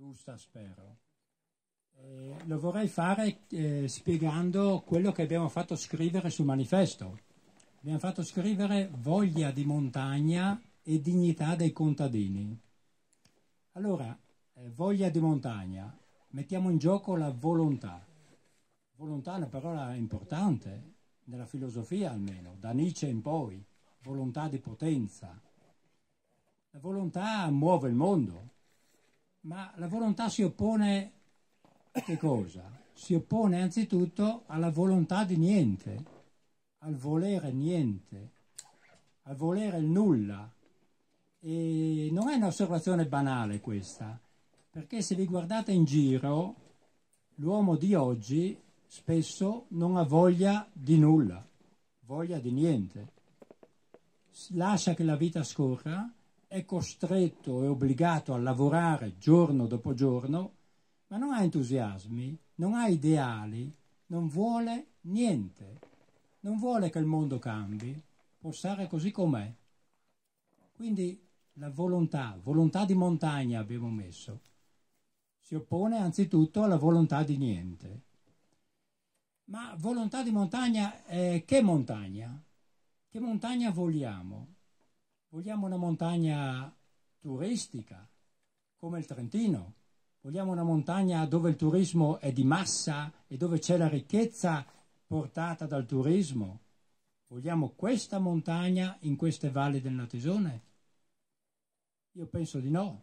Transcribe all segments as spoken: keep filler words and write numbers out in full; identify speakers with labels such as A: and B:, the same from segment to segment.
A: giusta, spero. Eh, lo vorrei fare eh, spiegando quello che abbiamo fatto scrivere sul manifesto. Abbiamo fatto scrivere voglia di montagna e dignità dei contadini. Allora, eh, voglia di montagna, mettiamo in gioco la volontà. Volontà è una parola importante, nella filosofia almeno, da Nietzsche in poi, volontà di potenza. La volontà muove il mondo, ma la volontà si oppone a che cosa? Si oppone anzitutto alla volontà di niente, al volere niente, al volere il nulla. E non è un'osservazione banale questa, perché se vi guardate in giro, l'uomo di oggi spesso non ha voglia di nulla, voglia di niente. Lascia che la vita scorra, è costretto e obbligato a lavorare giorno dopo giorno, ma non ha entusiasmi, non ha ideali, non vuole niente, non vuole che il mondo cambi, può stare così com'è. Quindi la volontà, volontà di montagna abbiamo messo, si oppone anzitutto alla volontà di niente. Ma volontà di montagna, eh, che montagna? Che montagna vogliamo? Vogliamo una montagna turistica, come il Trentino? Vogliamo una montagna dove il turismo è di massa e dove c'è la ricchezza portata dal turismo? Vogliamo questa montagna in queste valli del Natisone? Io penso di no.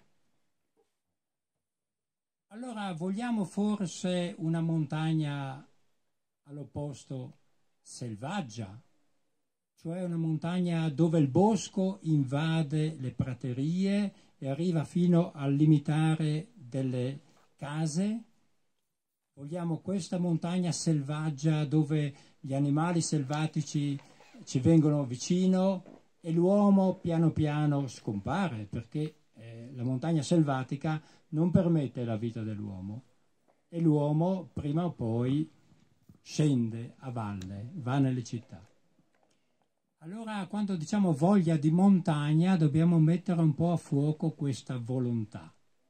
A: Allora vogliamo forse una montagna all'opposto selvaggia? Cioè una montagna dove il bosco invade le praterie e arriva fino al limitare delle case? Vogliamo questa montagna selvaggia dove gli animali selvatici ci vengono vicino e l'uomo piano piano scompare, perché eh, la montagna selvatica non permette la vita dell'uomo e l'uomo prima o poi scende a valle, va nelle città. Allora, quando diciamo voglia di montagna, dobbiamo mettere un po' a fuoco questa volontà.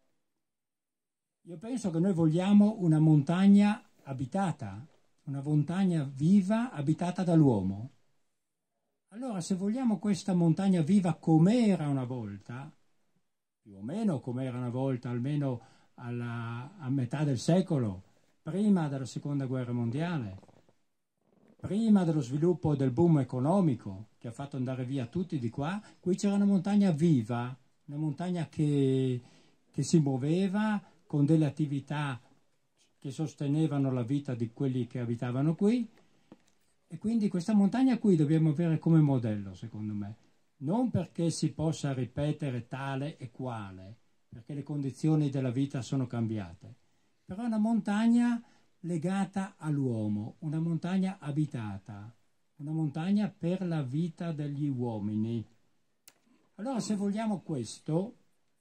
A: Io penso che noi vogliamo una montagna abitata, una montagna viva abitata dall'uomo. Allora, se vogliamo questa montagna viva com'era una volta, più o meno com'era una volta, almeno alla, a metà del secolo, prima della Seconda Guerra Mondiale, prima dello sviluppo del boom economico che ha fatto andare via tutti di qua, qui c'era una montagna viva, una montagna che, che si muoveva con delle attività che sostenevano la vita di quelli che abitavano qui, e quindi questa montagna qui dobbiamo avere come modello, secondo me, non perché si possa ripetere tale e quale, perché le condizioni della vita sono cambiate, però è una montagna legata all'uomo, una montagna abitata, una montagna per la vita degli uomini. Allora, se vogliamo questo,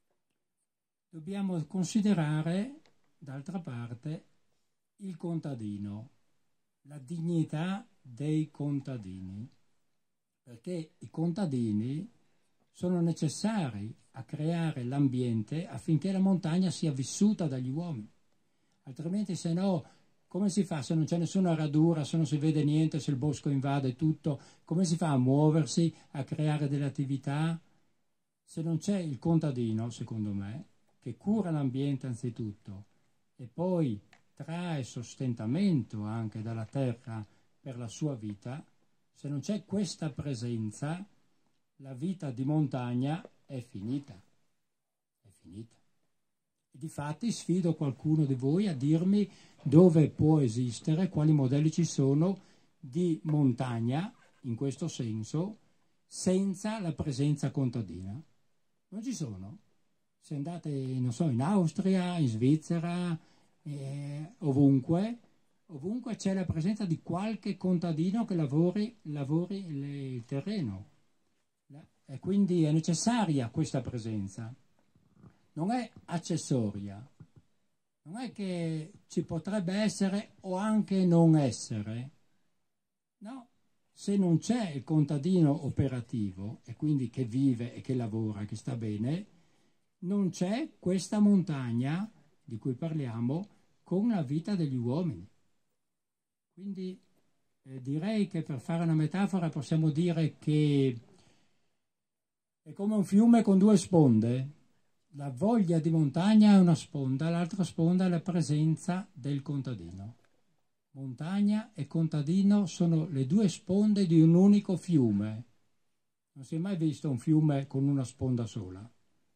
A: dobbiamo considerare, d'altra parte, il contadino, la dignità dei contadini, perché i contadini sono necessari a creare l'ambiente affinché la montagna sia vissuta dagli uomini, altrimenti se no come si fa se non c'è nessuna radura, se non si vede niente, se il bosco invade tutto? Come si fa a muoversi, a creare delle attività? Se non c'è il contadino, secondo me, che cura l'ambiente anzitutto e poi trae sostentamento anche dalla terra per la sua vita, se non c'è questa presenza, la vita di montagna è finita. È finita. E difatti sfido qualcuno di voi a dirmi dove può esistere, quali modelli ci sono di montagna, in questo senso, senza la presenza contadina. Non ci sono. Se andate, non so, in Austria, in Svizzera, eh, ovunque, ovunque c'è la presenza di qualche contadino che lavori, lavori le, il terreno. E quindi è necessaria questa presenza. Non è accessoria. Non è che ci potrebbe essere o anche non essere. No, se non c'è il contadino operativo, e quindi che vive e che lavora, che sta bene, non c'è questa montagna di cui parliamo con la vita degli uomini. Quindi eh, direi che, per fare una metafora, possiamo dire che è come un fiume con due sponde. La voglia di montagna è una sponda, l'altra sponda è la presenza del contadino. Montagna e contadino sono le due sponde di un unico fiume. Non si è mai visto un fiume con una sponda sola.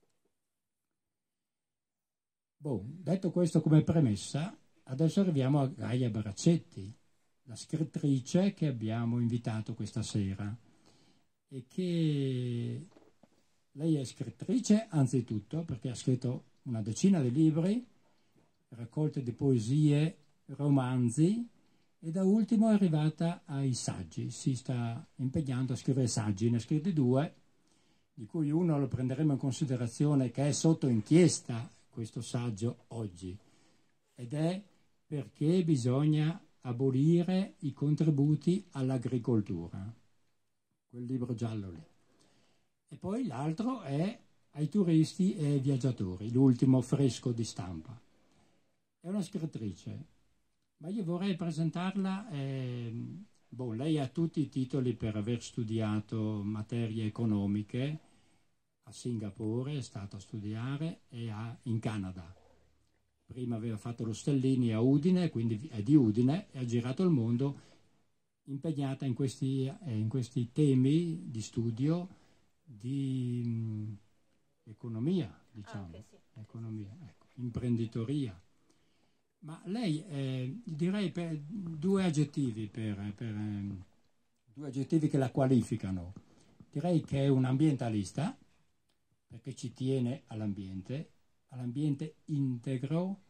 A: Boh, detto questo come premessa, adesso arriviamo a Gaia Baraccetti, la scrittrice che abbiamo invitato questa sera, e che lei è scrittrice anzitutto perché ha scritto una decina di libri, raccolte di poesie, romanzi, e da ultimo è arrivata ai saggi. Si sta impegnando a scrivere saggi, ne ha scritti due, di cui uno lo prenderemo in considerazione, che è sotto inchiesta questo saggio oggi, ed è perché bisogna abolire i contributi all'agricoltura, quel libro giallo lì. E poi l'altro è ai turisti e ai viaggiatori, l'ultimo fresco di stampa. È una scrittrice, ma io vorrei presentarla. Eh, boh, lei ha tutti i titoli per aver studiato materie economiche. A Singapore è stata a studiare, e a, in Canada. Prima aveva fatto lo Stellini a Udine, quindi è di Udine, e ha girato il mondo impegnata in questi, eh, in questi temi di studio di mh, economia, diciamo, ah, okay, sì. economia, ecco, imprenditoria. Ma lei, eh, direi per due aggettivi, per, per eh, due aggettivi che la qualificano. Direi che è un ambientalista, perché ci tiene all'ambiente, all'ambiente integro,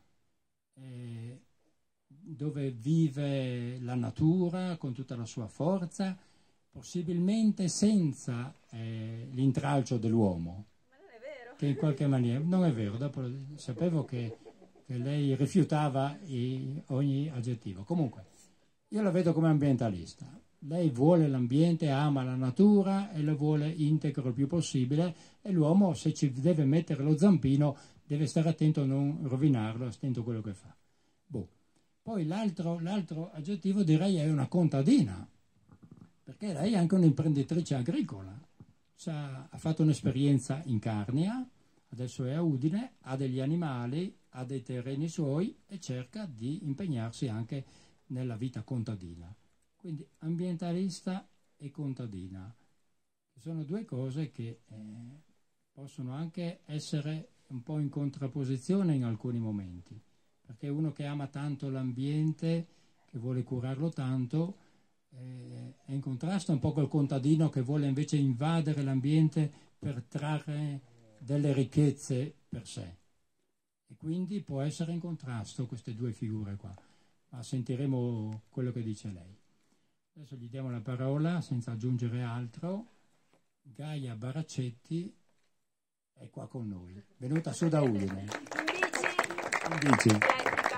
A: eh, dove vive la natura con tutta la sua forza, possibilmente senza eh, l'intralcio dell'uomo.
B: Ma non è vero.
A: Che in qualche maniera, non è vero, dopo sapevo che, che lei rifiutava i, ogni aggettivo. Comunque, io la vedo come ambientalista. Lei vuole l'ambiente, ama la natura e lo vuole integro il più possibile, e l'uomo, se ci deve mettere lo zampino, deve stare attento a non rovinarlo, attento a quello che fa. Boh. Poi l'altro, l'altro aggettivo direi è una contadina, perché lei è anche un'imprenditrice agricola. Cioè, ha fatto un'esperienza in Carnia, adesso è a Udine, ha degli animali, ha dei terreni suoi e cerca di impegnarsi anche nella vita contadina. Quindi ambientalista e contadina, che sono due cose che eh, possono anche essere un po' in contrapposizione in alcuni momenti, perché uno che ama tanto l'ambiente, che vuole curarlo tanto, eh, è in contrasto un po' col contadino che vuole invece invadere l'ambiente per trarre delle ricchezze per sé. E quindi può essere in contrasto queste due figure qua, ma sentiremo quello che dice lei. Adesso gli diamo la parola senza aggiungere altro. Gaia Baraccetti è qua con noi, venuta su da Udine.
B: Indici. Indici.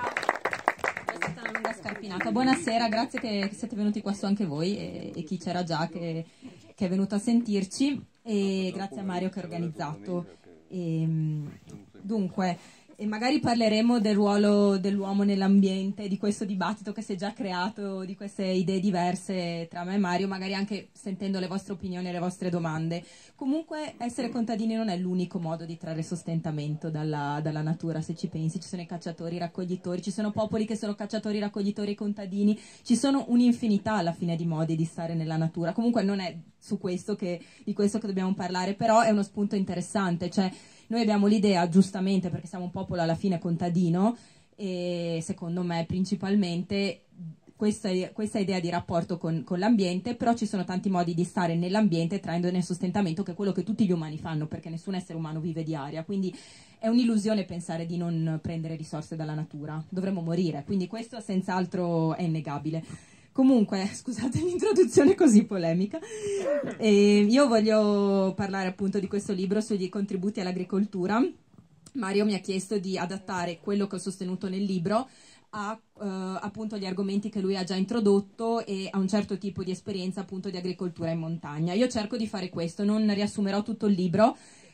B: È stata una lunga scarpinata. Buonasera, grazie che siete venuti qua su anche voi, e, e chi c'era già che, che è venuto a sentirci, e grazie a Mario che ha organizzato. E, dunque, e magari parleremo del ruolo dell'uomo nell'ambiente, di questo dibattito che si è già creato, di queste idee diverse tra me e Mario, magari anche sentendo le vostre opinioni e le vostre domande. Comunque essere contadini non è l'unico modo di trarre sostentamento dalla, dalla natura, se ci pensi. Ci sono i cacciatori, i raccoglitori, ci sono popoli che sono cacciatori, raccoglitori e contadini, ci sono un'infinità alla fine di modi di stare nella natura. Comunque non è su questo che, di questo che dobbiamo parlare, però è uno spunto interessante, cioè noi abbiamo l'idea, giustamente, perché siamo un popolo alla fine contadino, e secondo me principalmente questa, questa idea di rapporto con, con l'ambiente, però ci sono tanti modi di stare nell'ambiente traendone sostentamento, che è quello che tutti gli umani fanno, perché nessun essere umano vive di aria, quindi è un'illusione pensare di non prendere risorse dalla natura, dovremmo morire, quindi questo senz'altro è innegabile. Comunque, scusate l'introduzione così polemica, e io voglio parlare appunto di questo libro sugli contributi all'agricoltura. Mario mi ha chiesto di adattare quello che ho sostenuto nel libro a uh, appunto gli argomenti che lui ha già introdotto e a un certo tipo di esperienza appunto di agricoltura in montagna. Io cerco di fare questo, non riassumerò tutto il libro,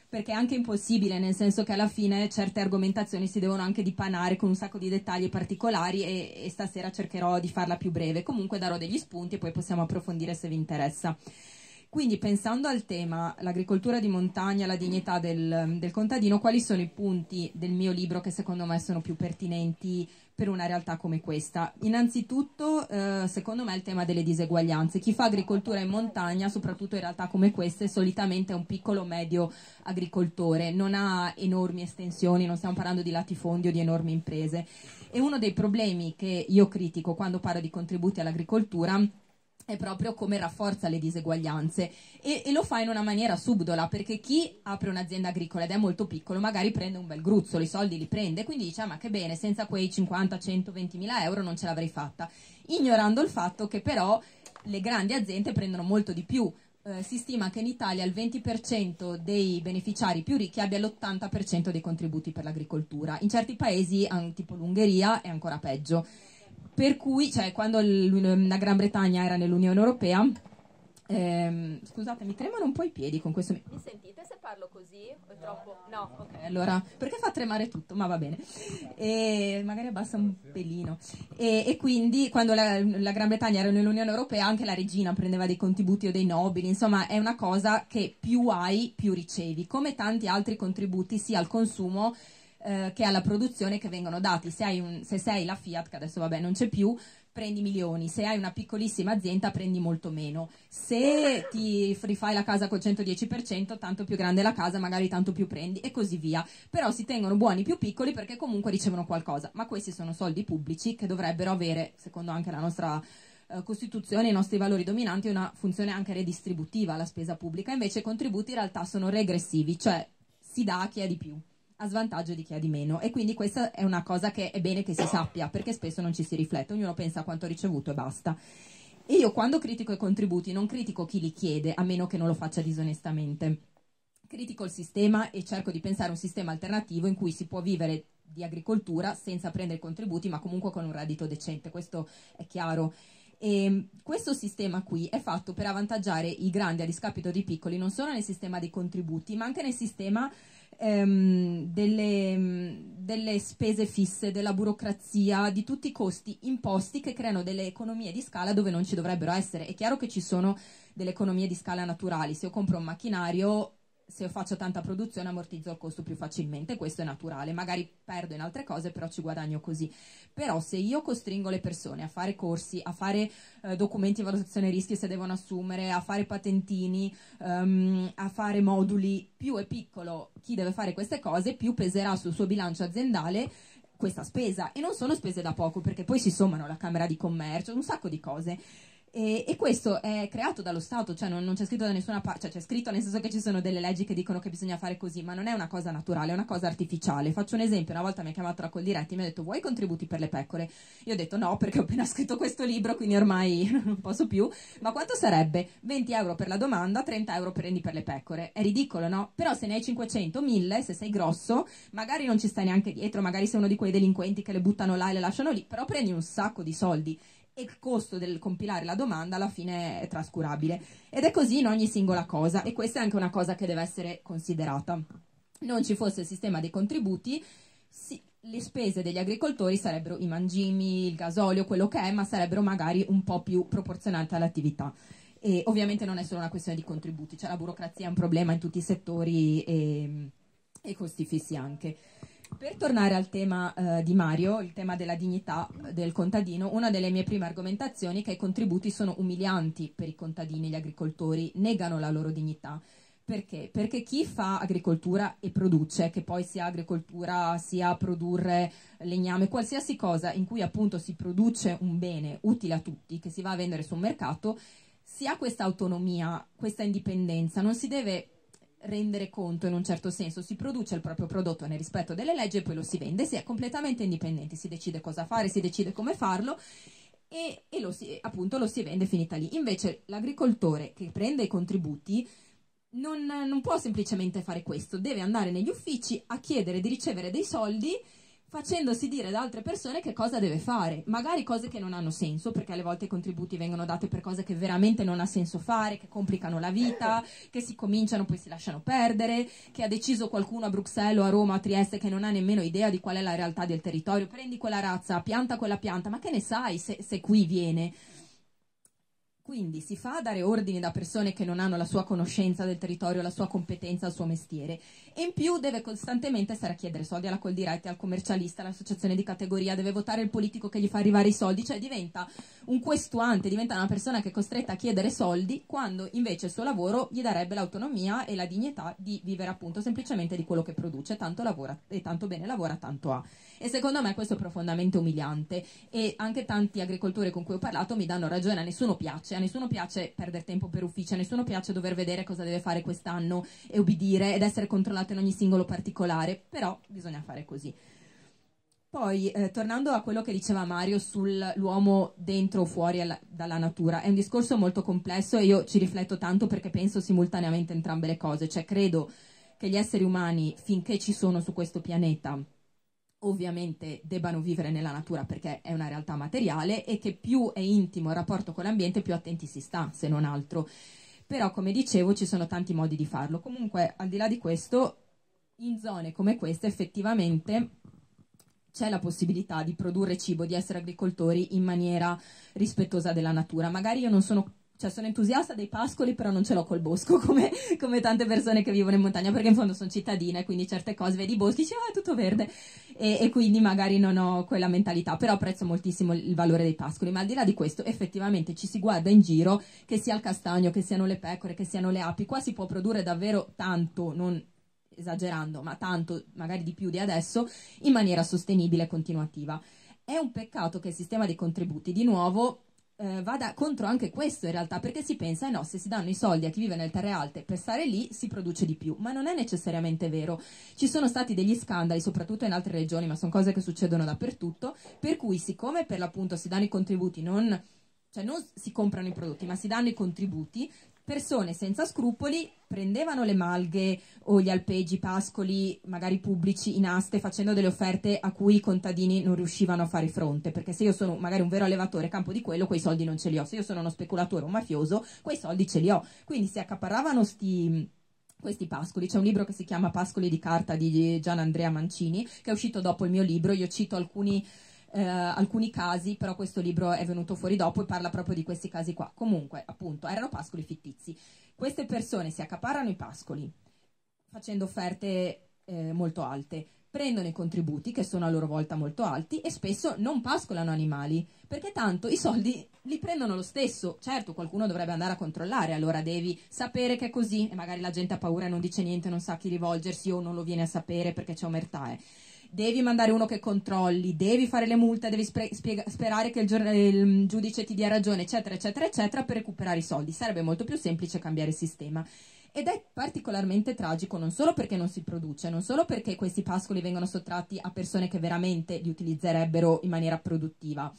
B: perché è anche impossibile, nel senso che alla fine certe argomentazioni si devono anche dipanare con un sacco di dettagli particolari e, e stasera cercherò di farla più breve. Comunque darò degli spunti e poi possiamo approfondire se vi interessa. Quindi, pensando al tema, l'agricoltura di montagna, la dignità del, del contadino, quali sono i punti del mio libro che secondo me sono più pertinenti per una realtà come questa? Innanzitutto, eh, secondo me, il tema delle diseguaglianze. Chi fa agricoltura in montagna, soprattutto in realtà come queste, solitamente è un piccolo medio agricoltore, non ha enormi estensioni, non stiamo parlando di latifondi o di enormi imprese. E uno dei problemi che io critico quando parlo di contributi all'agricoltura è proprio come rafforza le diseguaglianze e, e lo fa in una maniera subdola, perché chi apre un'azienda agricola ed è molto piccolo magari prende un bel gruzzolo, i soldi li prende, quindi dice ah, ma che bene, senza quei cinquanta centoventi mila euro non ce l'avrei fatta, ignorando il fatto che però le grandi aziende prendono molto di più. Eh, si stima che in Italia il venti per cento dei beneficiari più ricchi abbia l'ottanta per cento dei contributi per l'agricoltura, in certi paesi tipo l'Ungheria è ancora peggio. Per cui, cioè, quando la Gran Bretagna era nell'Unione Europea, ehm, scusate, mi tremano un po' i piedi con questo. Mi sentite se parlo così? O è troppo? No, ok, allora, perché fa tremare tutto? Ma va bene. E magari abbassa un pelino. E, e quindi, quando la, la Gran Bretagna era nell'Unione Europea, anche la regina prendeva dei contributi o dei nobili, insomma, è una cosa che più hai, più ricevi, come tanti altri contributi sia al consumo Eh, che alla produzione che vengono dati. Se, hai un, se sei la Fiat, che adesso vabbè non c'è più, prendi milioni, se hai una piccolissima azienda prendi molto meno, se ti rifai la casa col centodieci per cento tanto più grande la casa magari tanto più prendi e così via, però si tengono buoni i più piccoli perché comunque ricevono qualcosa, ma questi sono soldi pubblici che dovrebbero avere, secondo anche la nostra eh, Costituzione, i nostri valori dominanti, una funzione anche redistributiva. La spesa pubblica invece i contributi in realtà sono regressivi, cioè si dà a chi ha di più a svantaggio di chi ha di meno, e quindi questa è una cosa che è bene che si sappia, perché spesso non ci si riflette, ognuno pensa a quanto ha ricevuto e basta. E io quando critico i contributi non critico chi li chiede, a meno che non lo faccia disonestamente, critico il sistema e cerco di pensare a un sistema alternativo in cui si può vivere di agricoltura senza prendere contributi ma comunque con un reddito decente, questo è chiaro. E questo sistema qui è fatto per avvantaggiare i grandi a discapito dei piccoli, non solo nel sistema dei contributi ma anche nel sistema ehm, delle, delle spese fisse, della burocrazia, di tutti i costi imposti che creano delle economie di scala dove non ci dovrebbero essere. È chiaro che ci sono delle economie di scala naturali, se io compro un macchinario, se io faccio tanta produzione ammortizzo il costo più facilmente, questo è naturale, magari perdo in altre cose però ci guadagno così. Però se io costringo le persone a fare corsi, a fare eh, documenti di valutazione rischi se devono assumere, a fare patentini, um, a fare moduli, più è piccolo chi deve fare queste cose, più peserà sul suo bilancio aziendale questa spesa, e non sono spese da poco perché poi si sommano la Camera di Commercio, un sacco di cose. E, e questo è creato dallo Stato, cioè non, non c'è scritto da nessuna parte, cioè c'è scritto nel senso che ci sono delle leggi che dicono che bisogna fare così, ma non è una cosa naturale, è una cosa artificiale. Faccio un esempio: una volta mi ha chiamato la Coldiretti e mi ha detto vuoi contributi per le pecore? Io ho detto no, perché ho appena scritto questo libro, quindi ormai non posso più. Ma quanto sarebbe? venti euro per la domanda, trenta euro prendi per le pecore. È ridicolo, no? Però se ne hai cinquecento, mille, se sei grosso, magari non ci stai neanche dietro, magari sei uno di quei delinquenti che le buttano là e le lasciano lì, però prendi un sacco di soldi e il costo del compilare la domanda alla fine è trascurabile, ed è così in ogni singola cosa, e questa è anche una cosa che deve essere considerata. Non ci fosse il sistema dei contributi, sì, le spese degli agricoltori sarebbero i mangimi, il gasolio, quello che è, ma sarebbero magari un po' più proporzionate all'attività. E ovviamente non è solo una questione di contributi, cioè la burocrazia è un problema in tutti i settori e, e costi fissi anche. Per tornare al tema eh, di Mario, il tema della dignità del contadino, una delle mie prime argomentazioni è che i contributi sono umilianti per i contadini e gli agricoltori, negano la loro dignità. Perché? Perché chi fa agricoltura e produce, che poi sia agricoltura sia produrre legname, qualsiasi cosa in cui appunto si produce un bene utile a tutti, che si va a vendere sul mercato, si ha questa autonomia, questa indipendenza, non si deve rendere conto in un certo senso, si produce il proprio prodotto nel rispetto delle leggi e poi lo si vende, si è completamente indipendenti, si decide cosa fare, si decide come farlo e, e lo si, appunto lo si vende, finita lì. Invece l'agricoltore che prende i contributi non, non può semplicemente fare questo, deve andare negli uffici a chiedere di ricevere dei soldi facendosi dire da altre persone che cosa deve fare, magari cose che non hanno senso, perché alle volte i contributi vengono dati per cose che veramente non ha senso fare, che complicano la vita, che si cominciano poi si lasciano perdere, che ha deciso qualcuno a Bruxelles o a Roma o a Trieste che non ha nemmeno idea di qual è la realtà del territorio. Prendi quella razza, pianta quella pianta, ma che ne sai se, se qui viene? Quindi si fa a dare ordini da persone che non hanno la sua conoscenza del territorio, la sua competenza, il suo mestiere, e in più deve costantemente stare a chiedere soldi alla Coldiretti, al commercialista, all'associazione di categoria, deve votare il politico che gli fa arrivare i soldi, cioè diventa un questuante, diventa una persona che è costretta a chiedere soldi, quando invece il suo lavoro gli darebbe l'autonomia e la dignità di vivere appunto semplicemente di quello che produce, tanto lavora e tanto bene lavora, tanto ha. E secondo me questo è profondamente umiliante, e anche tanti agricoltori con cui ho parlato mi danno ragione, a nessuno piace. A nessuno piace perdere tempo per ufficio, a nessuno piace dover vedere cosa deve fare quest'anno e ubbidire ed essere controllato in ogni singolo particolare, però bisogna fare così. Poi, eh, tornando a quello che diceva Mario sull'uomo dentro o fuori alla, dalla natura, è un discorso molto complesso e io ci rifletto tanto perché penso simultaneamente entrambe le cose, cioè credo che gli esseri umani, finché ci sono su questo pianeta, ovviamente debbano vivere nella natura perché è una realtà materiale, e che più è intimo il rapporto con l'ambiente più attenti si sta, se non altro. Però, come dicevo, ci sono tanti modi di farlo. Comunque, al di là di questo, in zone come queste effettivamente c'è la possibilità di produrre cibo, di essere agricoltori in maniera rispettosa della natura. Magari io non sono Cioè sono entusiasta dei pascoli, però non ce l'ho col bosco, come, come tante persone che vivono in montagna, perché in fondo sono cittadina e quindi certe cose, vedi i boschi, dici, ah, è tutto verde, e, e quindi magari non ho quella mentalità, però apprezzo moltissimo il valore dei pascoli. Ma al di là di questo, effettivamente ci si guarda in giro, che sia il castagno, che siano le pecore, che siano le api, qua si può produrre davvero tanto, non esagerando, ma tanto, magari di più di adesso, in maniera sostenibile e continuativa. È un peccato che il sistema dei contributi, di nuovo, Eh, vada contro anche questo in realtà, perché si pensa, eh no, se si danno i soldi a chi vive nelle terre alte per stare lì si produce di più, ma non è necessariamente vero. Ci sono stati degli scandali, soprattutto in altre regioni, ma sono cose che succedono dappertutto, per cui siccome per l'appunto si danno i contributi, non, cioè non si comprano i prodotti, ma si danno i contributi, persone senza scrupoli prendevano le malghe o gli alpeggi, pascoli, magari pubblici, in aste, facendo delle offerte a cui i contadini non riuscivano a fare fronte, perché se io sono magari un vero allevatore, campo di quello, quei soldi non ce li ho. Se io sono uno speculatore o un mafioso, quei soldi ce li ho. Quindi si accaparravano sti... questi pascoli. C'è un libro che si chiama Pascoli di carta di Gian Andrea Mancini, che è uscito dopo il mio libro. Io cito alcuni Eh, alcuni casi, però questo libro è venuto fuori dopo e parla proprio di questi casi qua. Comunque, appunto, erano pascoli fittizi. Queste persone si accaparrano i pascoli facendo offerte eh, molto alte, prendono i contributi che sono a loro volta molto alti e spesso non pascolano animali, perché tanto i soldi li prendono lo stesso. Certo, qualcuno dovrebbe andare a controllare, allora devi sapere che è così, e magari la gente ha paura e non dice niente, non sa a chi rivolgersi o non lo viene a sapere perché c'è omertà. Eh. Devi mandare uno che controlli, devi fare le multe, devi spiega, sperare che il, il giudice ti dia ragione, eccetera, eccetera, eccetera, per recuperare i soldi. Sarebbe molto più semplice cambiare il sistema. Ed è particolarmente tragico non solo perché non si produce, non solo perché questi pascoli vengono sottratti a persone che veramente li utilizzerebbero in maniera produttiva,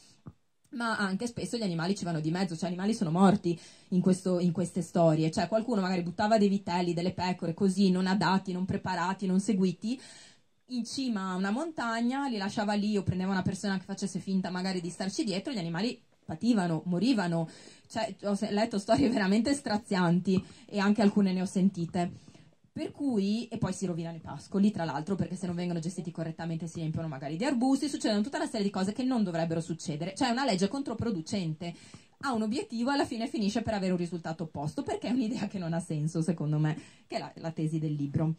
B: ma anche spesso gli animali ci vanno di mezzo, cioè gli animali sono morti in, questo, in queste storie. Cioè qualcuno magari buttava dei vitelli, delle pecore così, non adatti, non preparati, non seguiti, in cima a una montagna, li lasciava lì o prendeva una persona che facesse finta magari di starci dietro, gli animali pativano, morivano. Cioè, ho letto storie veramente strazianti e anche alcune ne ho sentite. Per cui, e poi si rovinano i pascoli, tra l'altro, perché se non vengono gestiti correttamente si riempiono magari di arbusti, succedono tutta una serie di cose che non dovrebbero succedere. Cioè è una legge controproducente, ha un obiettivo e alla fine finisce per avere un risultato opposto, perché è un'idea che non ha senso, secondo me, che è la, la tesi del libro.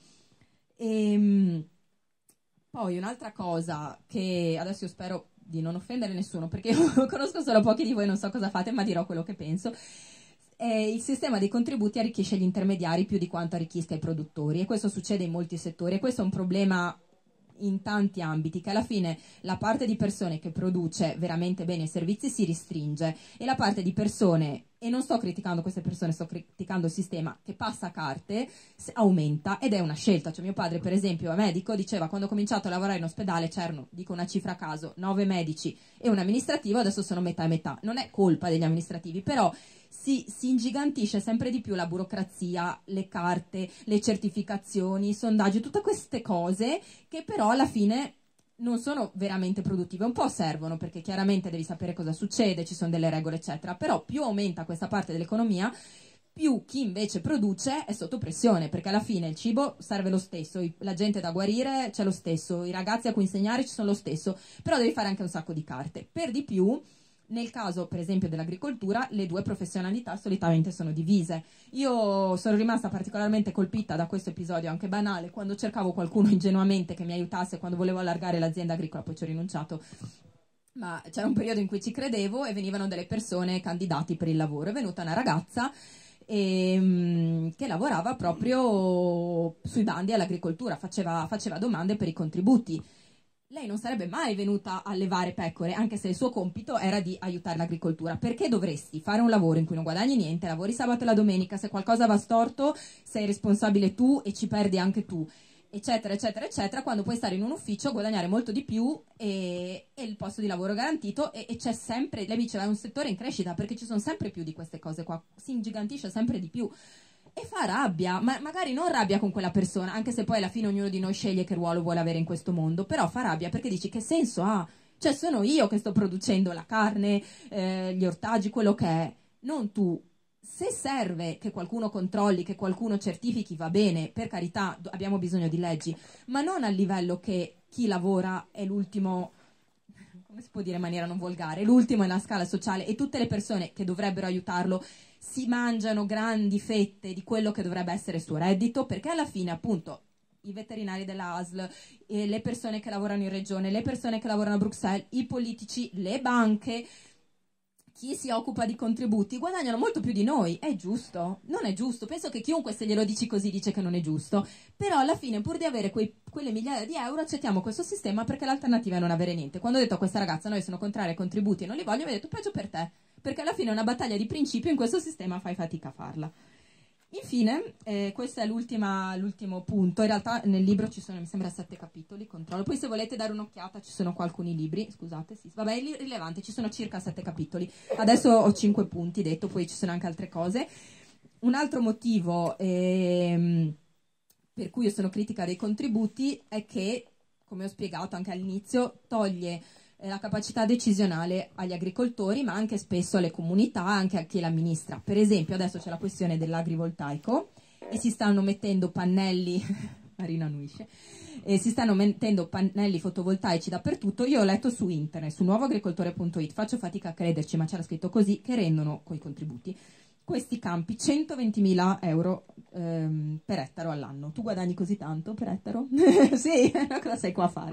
B: E poi un'altra cosa che adesso io spero di non offendere nessuno, perché io conosco solo pochi di voi, non so cosa fate, ma dirò quello che penso. Eh, il sistema dei contributi arricchisce gli intermediari più di quanto arricchisca i produttori, e questo succede in molti settori, e questo è un problema in tanti ambiti, che alla fine la parte di persone che produce veramente bene i servizi si restringe e la parte di persone, e non sto criticando queste persone, sto criticando il sistema, che passa a carte, aumenta, ed è una scelta. Cioè mio padre, per esempio, è medico, diceva quando ho cominciato a lavorare in ospedale c'erano, dico una cifra a caso, nove medici e un amministrativo, adesso sono metà e metà. Non è colpa degli amministrativi, però si, si ingigantisce sempre di più la burocrazia, le carte, le certificazioni, i sondaggi, tutte queste cose che però alla fine non sono veramente produttive. Un po' servono, perché chiaramente devi sapere cosa succede, ci sono delle regole eccetera, però più aumenta questa parte dell'economia, più chi invece produce è sotto pressione, perché alla fine il cibo serve lo stesso, i- la gente da guarire c'è lo stesso, i ragazzi a cui insegnare ci sono lo stesso, però devi fare anche un sacco di carte. Per di più, nel caso per esempio dell'agricoltura, le due professionalità solitamente sono divise. Io sono rimasta particolarmente colpita da questo episodio anche banale, quando cercavo qualcuno ingenuamente che mi aiutasse, quando volevo allargare l'azienda agricola, poi ci ho rinunciato, ma c'era un periodo in cui ci credevo e venivano delle persone candidati per il lavoro. È venuta una ragazza ehm, che lavorava proprio sui bandi all'agricoltura, faceva, faceva domande per i contributi. Lei non sarebbe mai venuta a allevare pecore, anche se il suo compito era di aiutare l'agricoltura. Perché dovresti fare un lavoro in cui non guadagni niente, lavori sabato e la domenica, se qualcosa va storto sei responsabile tu e ci perdi anche tu, eccetera, eccetera, eccetera, quando puoi stare in un ufficio, guadagnare molto di più e, e il posto di lavoro garantito, e, e c'è sempre, lei diceva, è un settore in crescita, perché ci sono sempre più di queste cose qua, si ingigantisce sempre di più. E fa rabbia, ma magari non rabbia con quella persona, anche se poi alla fine ognuno di noi sceglie che ruolo vuole avere in questo mondo, però fa rabbia perché dici: che senso ha? Cioè sono io che sto producendo la carne, eh, gli ortaggi, quello che è, non tu. Se serve che qualcuno controlli, che qualcuno certifichi, va bene, per carità, do- abbiamo bisogno di leggi, ma non al livello che chi lavora è l'ultimo, come si può dire in maniera non volgare, l'ultimo nella scala sociale, e tutte le persone che dovrebbero aiutarlo si mangiano grandi fette di quello che dovrebbe essere il suo reddito, perché alla fine appunto i veterinari dell'A S L, eh, le persone che lavorano in regione, le persone che lavorano a Bruxelles, i politici, le banche, chi si occupa di contributi guadagnano molto più di noi. È giusto? Non è giusto. Penso che chiunque, se glielo dici così, dice che non è giusto. Però alla fine, pur di avere quei, quelle migliaia di euro, accettiamo questo sistema perché l'alternativa è non avere niente. Quando ho detto a questa ragazza: noi sono contraria ai contributi e non li voglio, mi ha detto: peggio per te, perché alla fine è una battaglia di principio, in questo sistema fai fatica a farla. Infine, eh, questo è l'ultima, l'ultimo punto. In realtà nel libro ci sono, mi sembra, sette capitoli, controllo. Poi se volete dare un'occhiata ci sono qua alcuni libri, scusate, sì, vabbè, è rilevante, ci sono circa sette capitoli. Adesso ho cinque punti detto, poi ci sono anche altre cose. Un altro motivo ehm, per cui io sono critica dei contributi è che, come ho spiegato anche all'inizio, toglie la capacità decisionale agli agricoltori, ma anche spesso alle comunità, anche a chi l'amministra. Per esempio, adesso c'è la questione dell'agrivoltaico e si stanno mettendo pannelli Marina annuisce e si stanno mettendo pannelli fotovoltaici dappertutto. Io ho letto su internet, su nuovoagricoltore punto it, faccio fatica a crederci, ma c'era scritto così, che rendono coi contributi questi campi centoventimila euro ehm, per ettaro all'anno. Tu guadagni così tanto per ettaro? Sì, cosa sei qua a fare?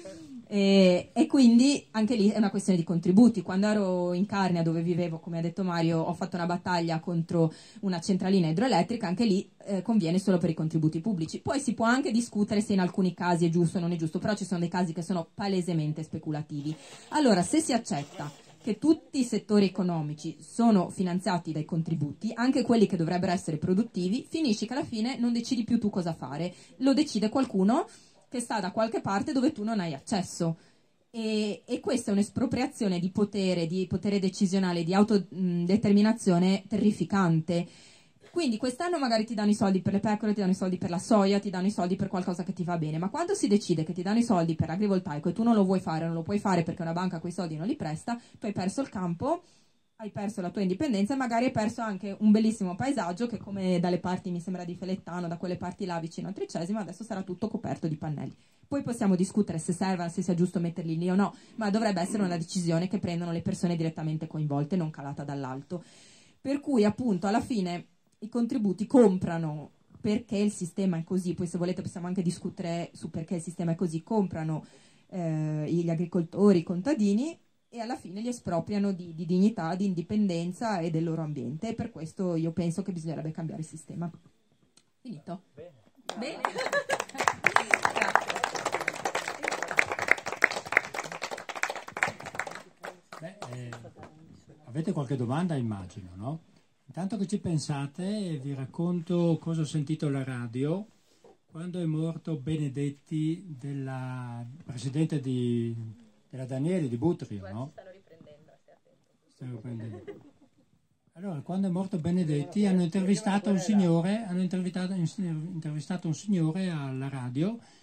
B: E, e quindi anche lì è una questione di contributi. Quando ero in Carnia, dove vivevo, come ha detto Mario, ho fatto una battaglia contro una centralina idroelettrica. Anche lì eh, conviene solo per i contributi pubblici. Poi si può anche discutere se in alcuni casi è giusto o non è giusto, però ci sono dei casi che sono palesemente speculativi. Allora, se si accetta che tutti i settori economici sono finanziati dai contributi, anche quelli che dovrebbero essere produttivi, finisci che alla fine non decidi più tu cosa fare, lo decide qualcuno che sta da qualche parte dove tu non hai accesso. E, e questa è un'espropriazione di potere, di potere decisionale, di autodeterminazione terrificante. Quindi quest'anno magari ti danno i soldi per le pecore, ti danno i soldi per la soia, ti danno i soldi per qualcosa che ti va bene, ma quando si decide che ti danno i soldi per agrivoltaico e tu non lo vuoi fare, non lo puoi fare perché una banca quei soldi non li presta, tu hai perso il campo, hai perso la tua indipendenza e magari hai perso anche un bellissimo paesaggio che, come dalle parti mi sembra di Felettano, da quelle parti là vicino a Tricesima, adesso sarà tutto coperto di pannelli. Poi possiamo discutere se serva, se sia giusto metterli lì o no, ma dovrebbe essere una decisione che prendono le persone direttamente coinvolte, non calata dall'alto. Per cui appunto alla fine i contributi comprano, perché il sistema è così, poi se volete possiamo anche discutere su perché il sistema è così, comprano eh, gli agricoltori, i contadini, e alla fine li espropriano di, di dignità, di indipendenza e del loro ambiente, e per questo io penso che bisognerebbe cambiare il sistema. Finito? Bene. Bene.
A: Beh, eh, avete qualche domanda, immagino, no? Intanto che ci pensate, vi racconto cosa ho sentito alla radio quando è morto Benedetti, della presidente di, della Danieli di Butrio, no?
B: Stanno riprendendo, stai attento.
A: Stanno riprendendo. Allora, quando è morto Benedetti hanno intervistato un signore, hanno intervistato, intervistato un signore alla radio,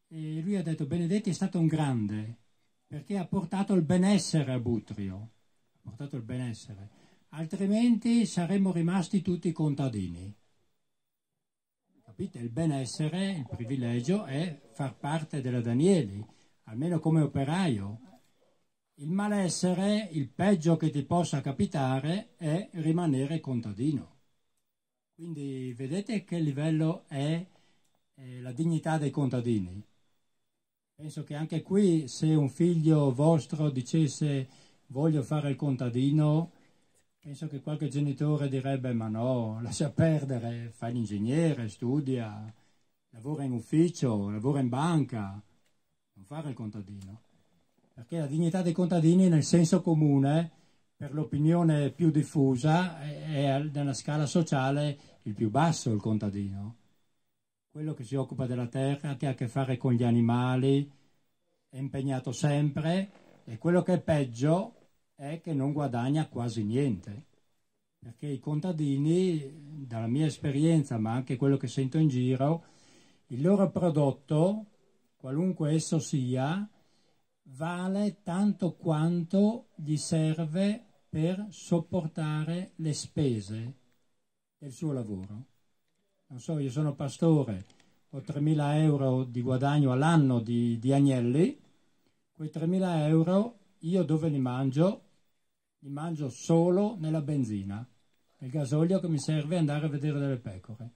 A: E lui ha detto: Benedetti è stato un grande perché ha portato il benessere a Butrio, ha portato il benessere, altrimenti saremmo rimasti tutti contadini. Capite? Il benessere, il privilegio è far parte della Danieli, almeno come operaio. Il malessere, il peggio che ti possa capitare è rimanere contadino. Quindi vedete che livello è eh, la dignità dei contadini. Penso che anche qui, se un figlio vostro dicesse voglio fare il contadino, penso che qualche genitore direbbe ma no, lascia perdere, fai l'ingegnere, studia, lavora in ufficio, lavora in banca, non fare il contadino. Perché la dignità dei contadini nel senso comune, per l'opinione più diffusa, è nella scala sociale il più basso il contadino. Quello che si occupa della terra, che ha a che fare con gli animali, è impegnato sempre, e quello che è peggio è che non guadagna quasi niente. Perché i contadini, dalla mia esperienza, ma anche quello che sento in giro, il loro prodotto, qualunque esso sia, vale tanto quanto gli serve per sopportare le spese del suo lavoro. Non so, io sono pastore, ho tremila euro di guadagno all'anno di, di agnelli, quei tremila euro io dove li mangio? Li mangio solo nella benzina, nel gasolio che mi serve andare a vedere delle pecore.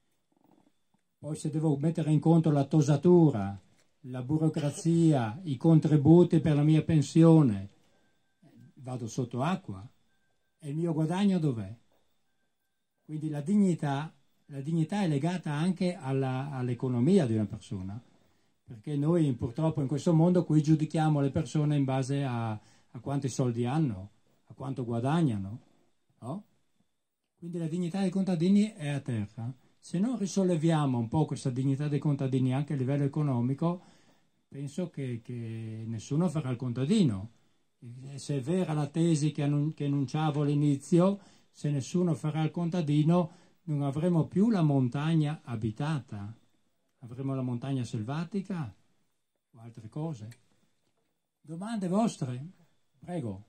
A: Poi se devo mettere in conto la tosatura, la burocrazia, i contributi per la mia pensione, vado sotto acqua. E il mio guadagno dov'è? Quindi la dignità, la dignità è legata anche alla, all'economia di una persona, perché noi purtroppo in questo mondo qui giudichiamo le persone in base a, a quanti soldi hanno, a quanto guadagnano, no? Quindi la dignità dei contadini è a terra. Se non risolleviamo un po' questa dignità dei contadini anche a livello economico, penso che, che nessuno farà il contadino. E se è vera la tesi che, annun- che enunciavo all'inizio, se nessuno farà il contadino non avremo più la montagna abitata, avremo la montagna selvatica o altre cose. Domande vostre? Prego.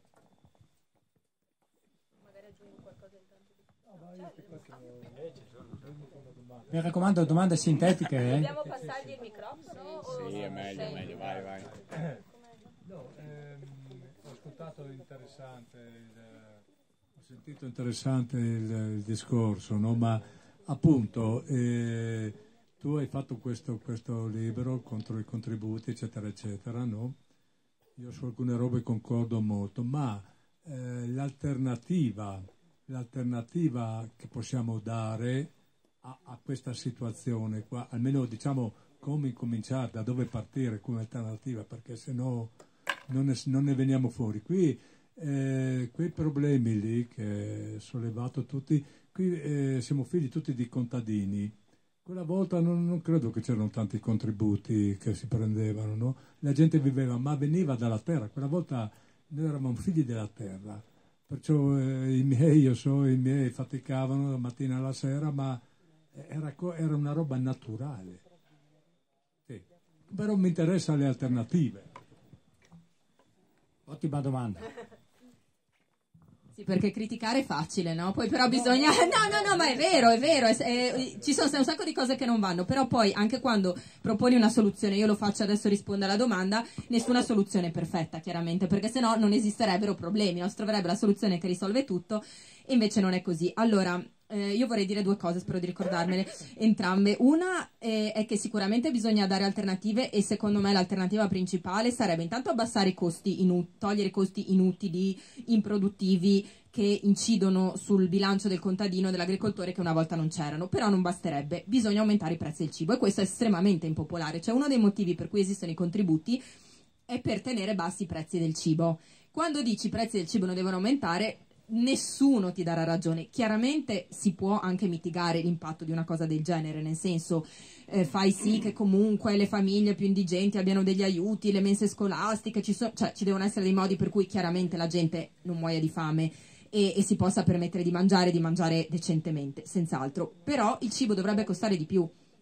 A: Mi raccomando, domande sintetiche. Eh?
C: Dobbiamo passargli il microfono?
D: Sì, è meglio, è meglio, vai, vai.
E: No, ehm, ho ascoltato interessante, il, ho sentito interessante il, il discorso, no? Ma appunto eh, tu hai fatto questo, questo libro contro i contributi, eccetera, eccetera, no? Io su alcune robe concordo molto, ma eh, l'alternativa, l'alternativa che possiamo dare a, a questa situazione qua, almeno diciamo come cominciare, da dove partire come alternativa, perché se no non ne, non ne veniamo fuori. Qui eh, quei problemi lì che ho sollevato tutti, qui eh, siamo figli tutti di contadini. Quella volta non, non credo che c'erano tanti contributi che si prendevano, no? La gente viveva, ma veniva dalla terra. Quella volta noi eravamo figli della terra, perciò eh, i miei, io so, i miei faticavano la mattina alla sera, ma era, era una roba naturale. Sì. Però mi interessano le alternative.
A: Ottima domanda.
B: Sì, perché criticare è facile, no? Poi però bisogna... No, no, no, ma è vero, è vero, è, è, ci sono un sacco di cose che non vanno, però poi anche quando proponi una soluzione, io lo faccio adesso, rispondo alla domanda, nessuna soluzione è perfetta, chiaramente, perché sennò non esisterebbero problemi, no? Si troverebbe la soluzione che risolve tutto, e invece non è così. Allora... Eh, io vorrei dire due cose, spero di ricordarmele entrambe. Una eh, è che sicuramente bisogna dare alternative, e secondo me l'alternativa principale sarebbe intanto abbassare i costi, inu- togliere i costi inutili, improduttivi, che incidono sul bilancio del contadino, dell'agricoltore, che una volta non c'erano. Però non basterebbe, bisogna aumentare i prezzi del cibo, e questo è estremamente impopolare. Cioè, uno dei motivi per cui esistono i contributi è per tenere bassi i prezzi del cibo. Quando dici i prezzi del cibo non devono aumentare, nessuno ti darà ragione. Chiaramente si può anche mitigare l'impatto di una cosa del genere, nel senso eh, fai sì che comunque le famiglie più indigenti abbiano degli aiuti, le mense scolastiche, ci, so, cioè, ci devono essere dei modi per cui chiaramente la gente non muoia di fame e, e si possa permettere di mangiare, di mangiare decentemente, senz'altro. Però il cibo dovrebbe costare di più,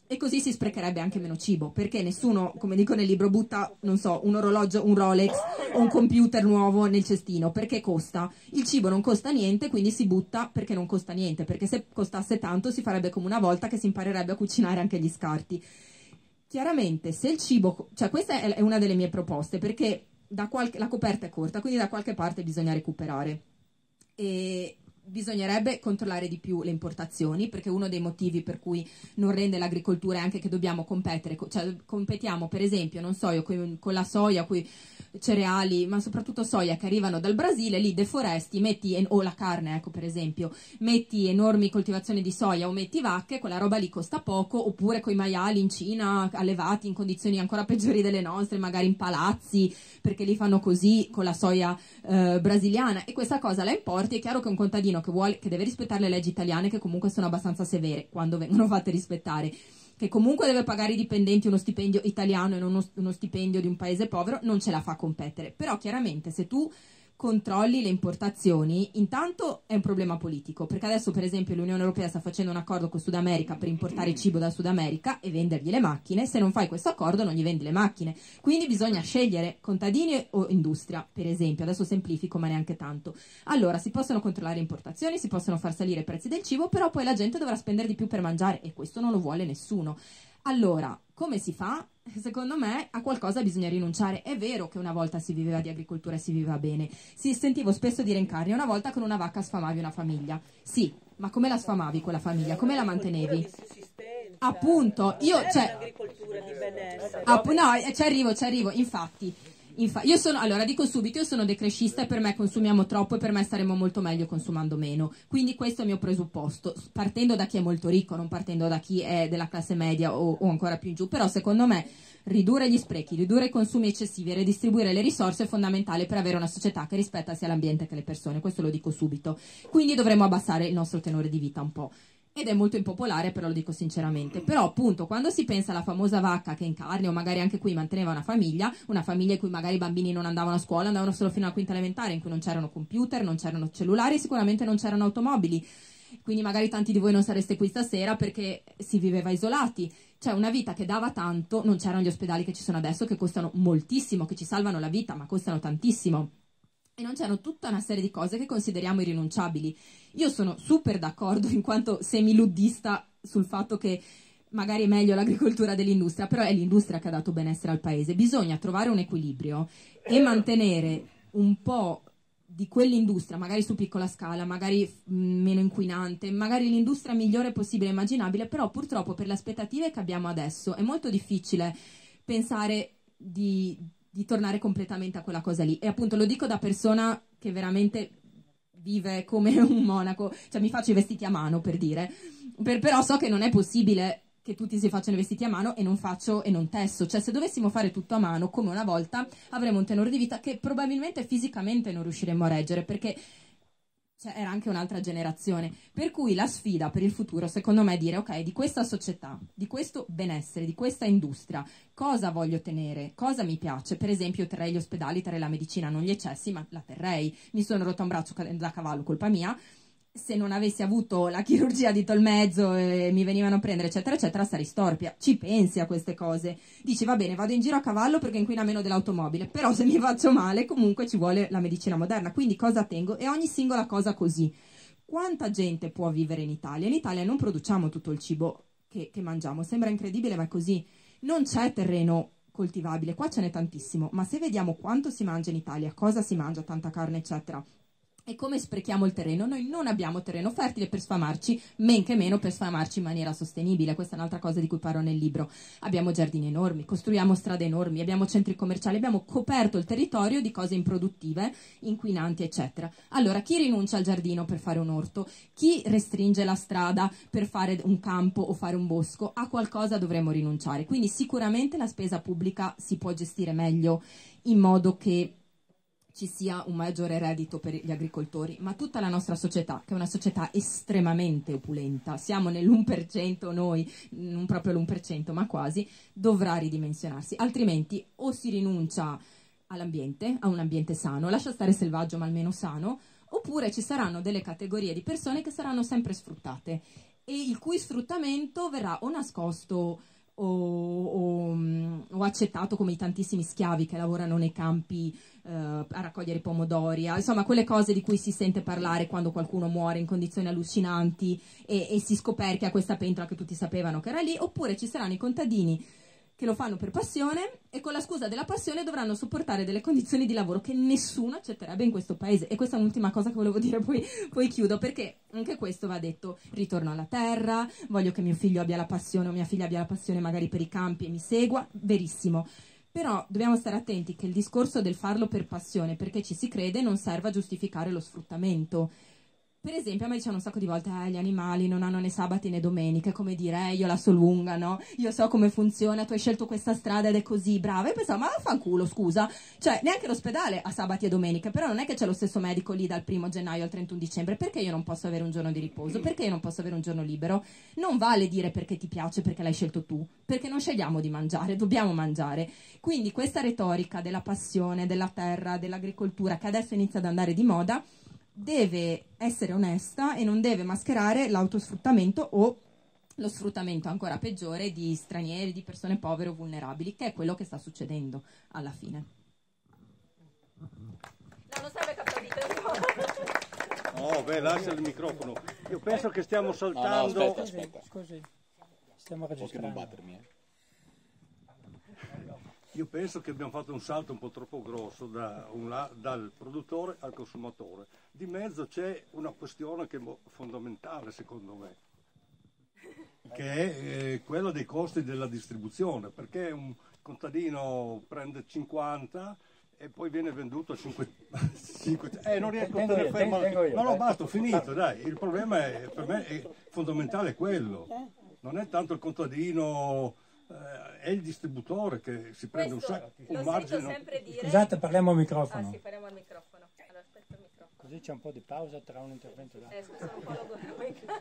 B: E così si sprecherebbe anche meno cibo, perché nessuno, come dico nel libro, butta, non so, un orologio, un Rolex o un computer nuovo nel cestino, perché costa. Il cibo non costa niente, quindi si butta perché non costa niente, perché se costasse tanto si farebbe come una volta che si imparerebbe a cucinare anche gli scarti. Chiaramente, se il cibo, cioè questa è una delle mie proposte, perché da qualche, la coperta è corta, quindi da qualche parte bisogna recuperare. E bisognerebbe controllare di più le importazioni, perché uno dei motivi per cui non rende l'agricoltura è anche che dobbiamo competere, cioè competiamo per esempio, non so io, con, con la soia, con i cereali, ma soprattutto soia che arrivano dal Brasile, lì deforesti, metti, o la carne, ecco per esempio, metti enormi coltivazioni di soia o metti vacche, quella roba lì costa poco, oppure con i maiali in Cina allevati in condizioni ancora peggiori delle nostre, magari in palazzi, perché li fanno così con la soia eh, brasiliana, e questa cosa la importi. È chiaro che un contadino che vuole, che deve rispettare le leggi italiane, che comunque sono abbastanza severe quando vengono fatte rispettare, che comunque deve pagare i dipendenti uno stipendio italiano e non uno, uno stipendio di un paese povero, non ce la fa competere. Però chiaramente se tu controlli le importazioni, intanto è un problema politico, perché adesso per esempio l'Unione Europea sta facendo un accordo con Sud America per importare cibo dal Sud America e vendergli le macchine. Se non fai questo accordo non gli vendi le macchine, quindi bisogna scegliere contadini o industria, per esempio. Adesso semplifico, ma neanche tanto. Allora si possono controllare le importazioni, si possono far salire i prezzi del cibo, però poi la gente dovrà spendere di più per mangiare e questo non lo vuole nessuno. Allora, come si fa? Secondo me a qualcosa bisogna rinunciare. È vero che una volta si viveva di agricoltura e si viveva bene. Si sentivo spesso dire in carne, una volta con una vacca sfamavi una famiglia. Sì, ma come la sfamavi quella famiglia? Come la mantenevi? Appunto, io, cioè, app- no, ci arrivo, ci arrivo, infatti. Infa- io sono, allora dico subito, io sono decrescista e per me consumiamo troppo e per me staremo molto meglio consumando meno, quindi questo è il mio presupposto, partendo da chi è molto ricco, non partendo da chi è della classe media o, o ancora più in giù. Però secondo me ridurre gli sprechi, ridurre i consumi eccessivi e redistribuire le risorse è fondamentale per avere una società che rispetta sia l'ambiente che le persone, questo lo dico subito. Quindi dovremmo abbassare il nostro tenore di vita un po'. Ed è molto impopolare, però lo dico sinceramente. Però appunto quando si pensa alla famosa vacca che in carne o magari anche qui manteneva una famiglia, una famiglia in cui magari i bambini non andavano a scuola, andavano solo fino alla quinta elementare, in cui non c'erano computer, non c'erano cellulari, sicuramente non c'erano automobili, quindi magari tanti di voi non sareste qui stasera perché si viveva isolati. Cioè una vita che dava tanto, non c'erano gli ospedali che ci sono adesso, che costano moltissimo, che ci salvano la vita ma costano tantissimo. E non c'erano tutta una serie di cose che consideriamo irrinunciabili. Io sono super d'accordo, in quanto semiluddista, sul fatto che magari è meglio l'agricoltura dell'industria, però è l'industria che ha dato benessere al paese. Bisogna trovare un equilibrio e mantenere un po' di quell'industria, magari su piccola scala, magari mh, meno inquinante, magari l'industria migliore possibile e immaginabile, però purtroppo per le aspettative che abbiamo adesso è molto difficile pensare di... di tornare completamente a quella cosa lì. E appunto lo dico da persona che veramente vive come un monaco, cioè mi faccio i vestiti a mano, per dire, per, però so che non è possibile che tutti si facciano i vestiti a mano e non faccio e non tesso. Cioè se dovessimo fare tutto a mano come una volta avremo un tenore di vita che probabilmente fisicamente non riusciremmo a reggere, perché cioè, era anche un'altra generazione. Per cui la sfida per il futuro, secondo me, è dire ok, di questa società, di questo benessere, di questa industria, cosa voglio tenere, cosa mi piace. Per esempio, io terrei gli ospedali, terrei la medicina, non gli eccessi, ma la terrei. Mi sono rotto un braccio da cavallo, colpa mia. Se non avessi avuto la chirurgia di Tolmezzo e mi venivano a prendere eccetera eccetera, sarei storpia. Ci pensi a queste cose, dici va bene, vado in giro a cavallo perché inquina meno dell'automobile, però se mi faccio male comunque ci vuole la medicina moderna, quindi cosa tengo? E ogni singola cosa così. Quanta gente può vivere in Italia? In Italia non produciamo tutto il cibo che, che mangiamo, sembra incredibile ma è così. Non c'è terreno coltivabile, qua ce n'è tantissimo, ma se vediamo quanto si mangia in Italia, cosa si mangia, tanta carne eccetera, e come sprechiamo il terreno, noi non abbiamo terreno fertile per sfamarci, men che meno per sfamarci in maniera sostenibile. Questa è un'altra cosa di cui parlo nel libro. Abbiamo giardini enormi, costruiamo strade enormi, abbiamo centri commerciali, abbiamo coperto il territorio di cose improduttive, inquinanti eccetera. Allora chi rinuncia al giardino per fare un orto, chi restringe la strada per fare un campo o fare un bosco, a qualcosa dovremmo rinunciare. Quindi sicuramente la spesa pubblica si può gestire meglio in modo che ci sia un maggiore reddito per gli agricoltori, ma tutta la nostra società, che è una società estremamente opulenta, siamo nell'uno per cento noi, non proprio l'uno per cento, ma quasi, dovrà ridimensionarsi, altrimenti o si rinuncia all'ambiente, a un ambiente sano, lascia stare selvaggio ma almeno sano, oppure ci saranno delle categorie di persone che saranno sempre sfruttate. e il cui sfruttamento verrà o nascosto o, o, o accettato come i tantissimi schiavi che lavorano nei campi eh, a raccogliere i pomodori, insomma quelle cose di cui si sente parlare quando qualcuno muore in condizioni allucinanti e, e si scoperchia questa pentola che tutti sapevano che era lì, oppure ci saranno i contadini che lo fanno per passione e con la scusa della passione dovranno sopportare delle condizioni di lavoro che nessuno accetterebbe in questo paese. E questa è un'ultima cosa che volevo dire, poi, poi chiudo, perché anche questo va detto: ritorno alla terra, voglio che mio figlio abbia la passione o mia figlia abbia la passione magari per i campi e mi segua, verissimo. Però dobbiamo stare attenti che il discorso del farlo per passione, perché ci si crede, non serva a giustificare lo sfruttamento. Per esempio, a me dicevano un sacco di volte eh, gli animali non hanno né sabati né domeniche, come dire, eh, io la so lunga, no? Io so come funziona, tu hai scelto questa strada ed è così, brava. E pensavo, ma vaffanculo, scusa. Cioè, neanche l'ospedale ha sabati e domeniche, però non è che c'è lo stesso medico lì dal primo gennaio al trentuno dicembre. Perché io non posso avere un giorno di riposo? Perché io non posso avere un giorno libero? Non vale dire perché ti piace, perché l'hai scelto tu. Perché non scegliamo di mangiare, dobbiamo mangiare. Quindi questa retorica della passione, della terra, dell'agricoltura, che adesso inizia ad andare di moda, deve essere onesta e non deve mascherare l'autosfruttamento o lo sfruttamento ancora peggiore di stranieri, di persone povere o vulnerabili, che è quello che sta succedendo alla fine.
C: No, non serve che applaudite.
F: Oh, beh, lascia il microfono. Io penso che stiamo saltando...
D: No, no, aspetta, aspetta.
A: Scusi, stiamo
D: Perché non
A: registrando.
D: battermi, eh?
F: Io penso che abbiamo fatto un salto un po' troppo grosso da un la- dal produttore al consumatore. Di mezzo c'è una questione che è mo- fondamentale secondo me, che è eh, quella dei costi della distribuzione, perché un contadino prende cinquanta e poi viene venduto a cinquecento. Eh, non riesco a
G: Tengo
F: tenere
G: io,
F: fermo.
G: tengo io.
F: No, no, basta, ho finito, dai. Il problema è, per me è fondamentale quello. Non è tanto il contadino, eh, è il distributore che si prende un,
C: Questo
F: sac- un
C: lo
F: margine.
C: sento sempre dire.
A: Scusate, parliamo al
C: Ah
A: microfono.
C: sì, faremo al microfono. Allora aspetta il microfono.
G: Così c'è un po' di pausa tra un intervento e l'altro.
C: Eh, scusa un po' logonomica.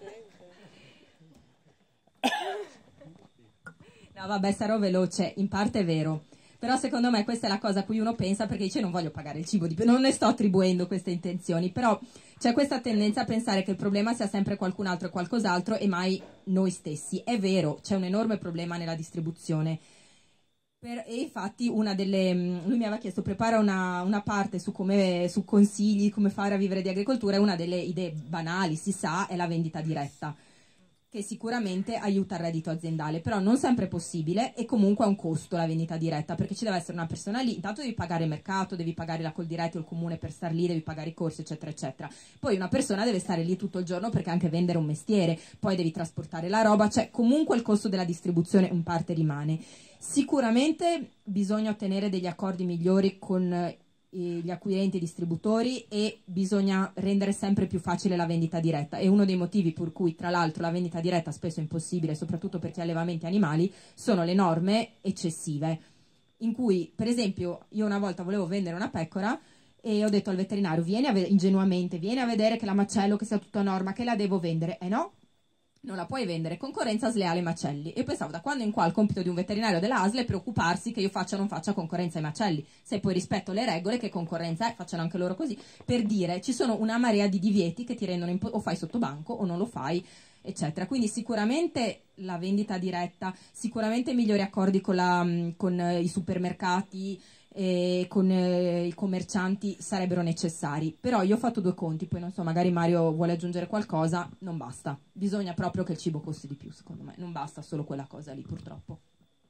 B: No, vabbè, sarò veloce, in parte è vero. Però secondo me questa è la cosa a cui uno pensa perché dice non voglio pagare il cibo di più, non ne sto attribuendo queste intenzioni, però c'è questa tendenza a pensare che il problema sia sempre qualcun altro e qualcos'altro e mai noi stessi. È vero, c'è un enorme problema nella distribuzione. Per, e infatti una delle, lui mi aveva chiesto prepara una, una parte su, come, su consigli, come fare a vivere di agricoltura, e una delle idee banali, si sa, è la vendita diretta, che sicuramente aiuta il reddito aziendale, però non sempre è possibile e comunque ha un costo la vendita diretta, perché ci deve essere una persona lì, intanto devi pagare il mercato, devi pagare la Coldiretti o il comune per star lì, devi pagare i corsi eccetera eccetera, poi una persona deve stare lì tutto il giorno perché anche vendere è un mestiere, poi devi trasportare la roba, cioè comunque il costo della distribuzione in parte rimane. Sicuramente bisogna ottenere degli accordi migliori con gli acquirenti e distributori e bisogna rendere sempre più facile la vendita diretta, e uno dei motivi per cui tra l'altro la vendita diretta spesso è impossibile, soprattutto per chi ha allevamenti animali, sono le norme eccessive, in cui per esempio io una volta volevo vendere una pecora e ho detto al veterinario vieni a vedere, ingenuamente vieni a vedere che la macello, che sia tutto a norma, che la devo vendere, e eh no, non la puoi vendere, concorrenza sleale ai macelli. E pensavo, da quando in qua il compito di un veterinario della A S L è preoccuparsi che io faccia o non faccia concorrenza ai macelli, se poi rispetto le regole, che concorrenza è, facciano anche loro così, per dire ci sono una marea di divieti che ti rendono impo- o fai sottobanco o non lo fai eccetera. Quindi sicuramente la vendita diretta, sicuramente migliori accordi con, la, con eh, i supermercati e con eh, i commercianti sarebbero necessari, però io ho fatto due conti, poi non so, magari Mario vuole aggiungere qualcosa, non basta, bisogna proprio che il cibo costi di più, secondo me, non basta solo quella cosa lì purtroppo.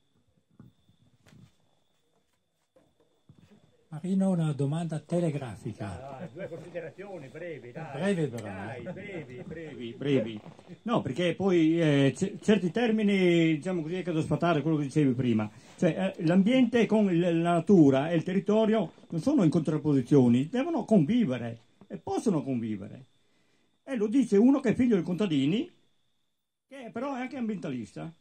A: Marino, una domanda telegrafica.
G: Dai, due considerazioni brevi, dai.
A: Breve però.
G: Dai, brevi, brevi.
H: brevi. No, perché poi eh, c- certi termini, diciamo così, è che devo sfatare quello che dicevi prima. Cioè, eh, l'ambiente con il- la natura e il territorio non sono in contrapposizioni, devono convivere e possono convivere. E lo dice uno che è figlio dei contadini, che però è anche ambientalista,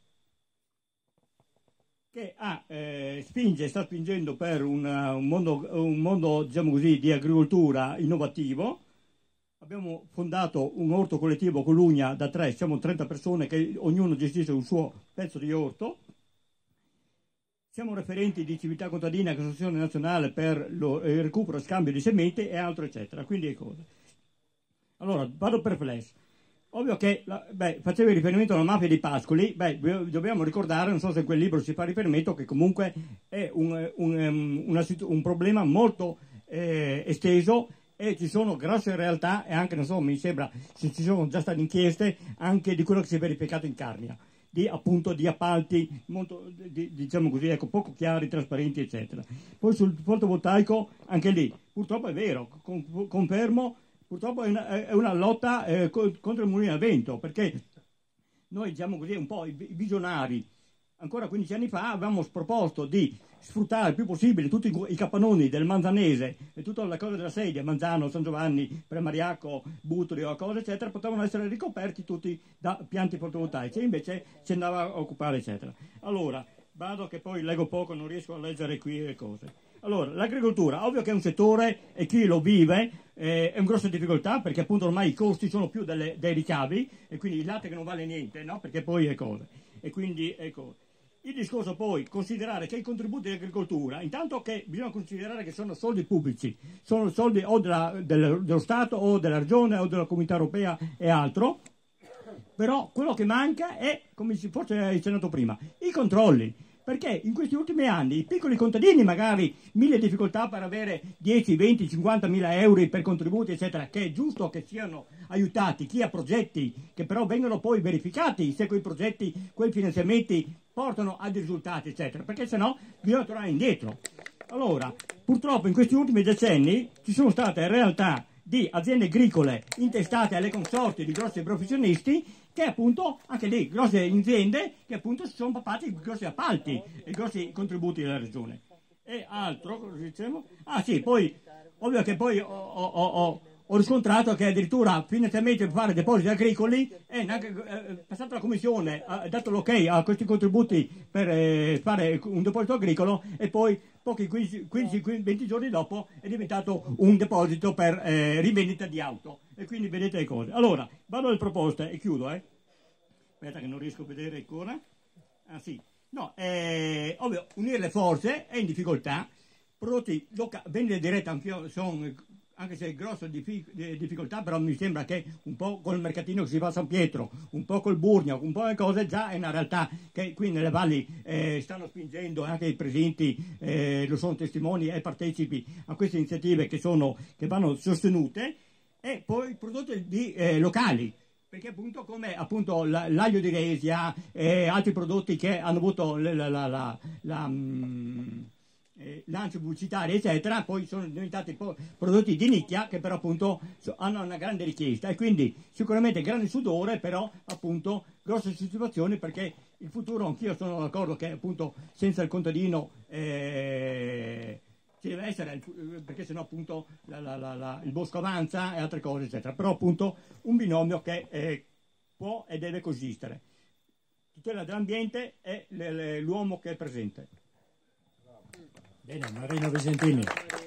H: che ha, eh, spinge, sta spingendo per una, un mondo, un mondo diciamo così, di agricoltura innovativo. Abbiamo fondato un orto collettivo con l'Ugna da tre, siamo trenta persone che ognuno gestisce un suo pezzo di orto. Siamo referenti di civiltà contadina, Associazione Nazionale per lo, il recupero e scambio di sementi e altro eccetera, quindi è cose. Allora, vado per flash. Ovvio che, la, beh, facevi riferimento alla mafia di Pascoli, beh, dobbiamo ricordare, non so se in quel libro si fa riferimento, che comunque è un, un, una, un problema molto eh, esteso, e ci sono grosse realtà, e anche, non so, mi sembra, se ci sono già state inchieste anche di quello che si è verificato in Carnia, di appunto di appalti molto, di, diciamo così, ecco, poco chiari, trasparenti, eccetera. Poi sul fotovoltaico, anche lì, purtroppo è vero, con, confermo, purtroppo è una, è una lotta eh, contro il mulino a vento, perché noi, diciamo così, un po' i visionari, ancora quindici anni fa avevamo proposto di sfruttare il più possibile tutti i capannoni del Manzanese e tutta la cosa della sedia, Manzano, San Giovanni, Premariaco, Butrio, cose eccetera, potevano essere ricoperti tutti da pianti fotovoltaici, e invece ci andava a occupare eccetera. Allora, vado che poi leggo poco, non riesco a leggere qui le cose. Allora, l'agricoltura, ovvio che è un settore, e chi lo vive eh, è una grossa difficoltà, perché appunto ormai i costi sono più delle, dei ricavi, e quindi il latte che non vale niente, no? Perché poi è cose. E quindi ecco. Il discorso poi, considerare che i contributi di agricoltura, intanto che bisogna considerare che sono soldi pubblici, sono soldi o della, del, dello Stato o della Regione o della Comunità Europea e altro, però quello che manca è, come si forse hai accennato prima, i controlli, perché in questi ultimi anni i piccoli contadini magari mille difficoltà per avere dieci, venti, cinquanta mila euro per contributi eccetera, che è giusto che siano aiutati, chi ha progetti che però vengono poi verificati se quei progetti, quei finanziamenti portano a dei risultati eccetera, perché sennò bisogna tornare indietro. Allora, purtroppo in questi ultimi decenni ci sono state realtà di aziende agricole intestate alle consorti di grossi professionisti, che appunto, anche lì, grosse aziende che appunto si sono papati grossi appalti e grossi contributi della regione. E altro, cosa diciamo? Ah sì, poi, ovvio che poi ho, ho, ho, ho riscontrato che addirittura finanziamenti per fare depositi agricoli, è eh, passata la commissione, ha dato l'ok a questi contributi per eh, fare un deposito agricolo, e poi pochi quindici venti giorni dopo è diventato un deposito per eh, rivendita di auto, e quindi vedete le cose. Allora, vado alle proposte e chiudo, eh. Aspetta che non riesco a vedere ancora. Ah sì, no, eh, ovvio, unire le forze è in difficoltà, prodotti locali, vendita diretta anche sono, anche se è grossa difficoltà, però mi sembra che un po' col mercatino che si va a San Pietro, un po' col Burgno, un po' le cose, già è una realtà che qui nelle valli eh, stanno spingendo, anche i presenti eh, lo sono testimoni e partecipi a queste iniziative che, sono, che vanno sostenute, e poi prodotti di, eh, locali, perché appunto come appunto l'aglio di Resia e altri prodotti che hanno avuto la, la, la, la, la mm, Eh, lanci pubblicitari eccetera, poi sono diventati po- prodotti di nicchia che però appunto so- hanno una grande richiesta, e quindi sicuramente grande sudore, però appunto grosse situazioni, perché il futuro, anch'io sono d'accordo che appunto senza il contadino eh, ci deve essere, perché sennò appunto la, la, la, la, il bosco avanza e altre cose eccetera, però appunto un binomio che eh, può e deve coesistere. Tutela dell'ambiente e le, le, l'uomo che è presente.
A: Bene, Marino Visentini.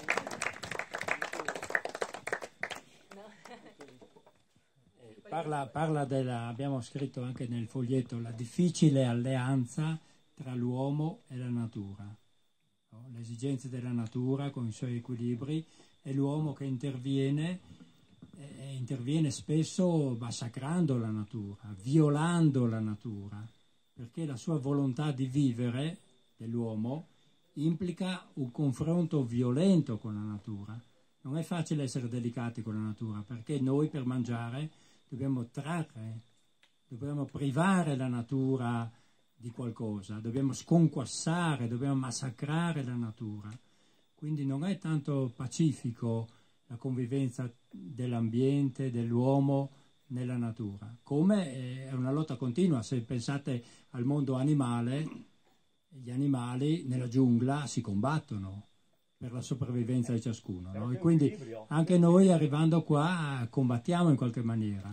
A: Parla, parla della, abbiamo scritto anche nel foglietto, la difficile alleanza tra l'uomo e la natura, no? Le esigenze della natura con i suoi equilibri, e l'uomo che interviene, e interviene spesso massacrando la natura, violando la natura, perché la sua volontà di vivere dell'uomo implica un confronto violento con la natura. Non è facile essere delicati con la natura, perché noi per mangiare dobbiamo trarre, dobbiamo privare la natura di qualcosa, dobbiamo sconquassare, dobbiamo massacrare la natura. Quindi non è tanto pacifico la convivenza dell'ambiente, dell'uomo nella natura, come è una lotta continua. Se pensate al mondo animale, gli animali nella giungla si combattono per la sopravvivenza di ciascuno, no? E quindi anche noi arrivando qua combattiamo in qualche maniera.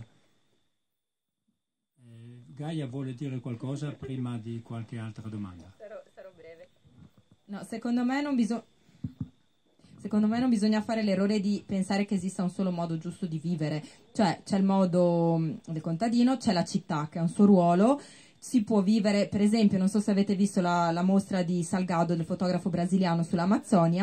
A: Eh, Gaia vuole dire qualcosa prima di qualche altra domanda?
C: Sarò, sarò breve.
B: No, secondo me non bisogna... Secondo me non bisogna fare l'errore di pensare che esista un solo modo giusto di vivere. Cioè, c'è il modo del contadino, c'è la città che ha un suo ruolo. Si può vivere, per esempio, non so se avete visto la, la mostra di Salgado, del fotografo brasiliano, sull'Amazzonia.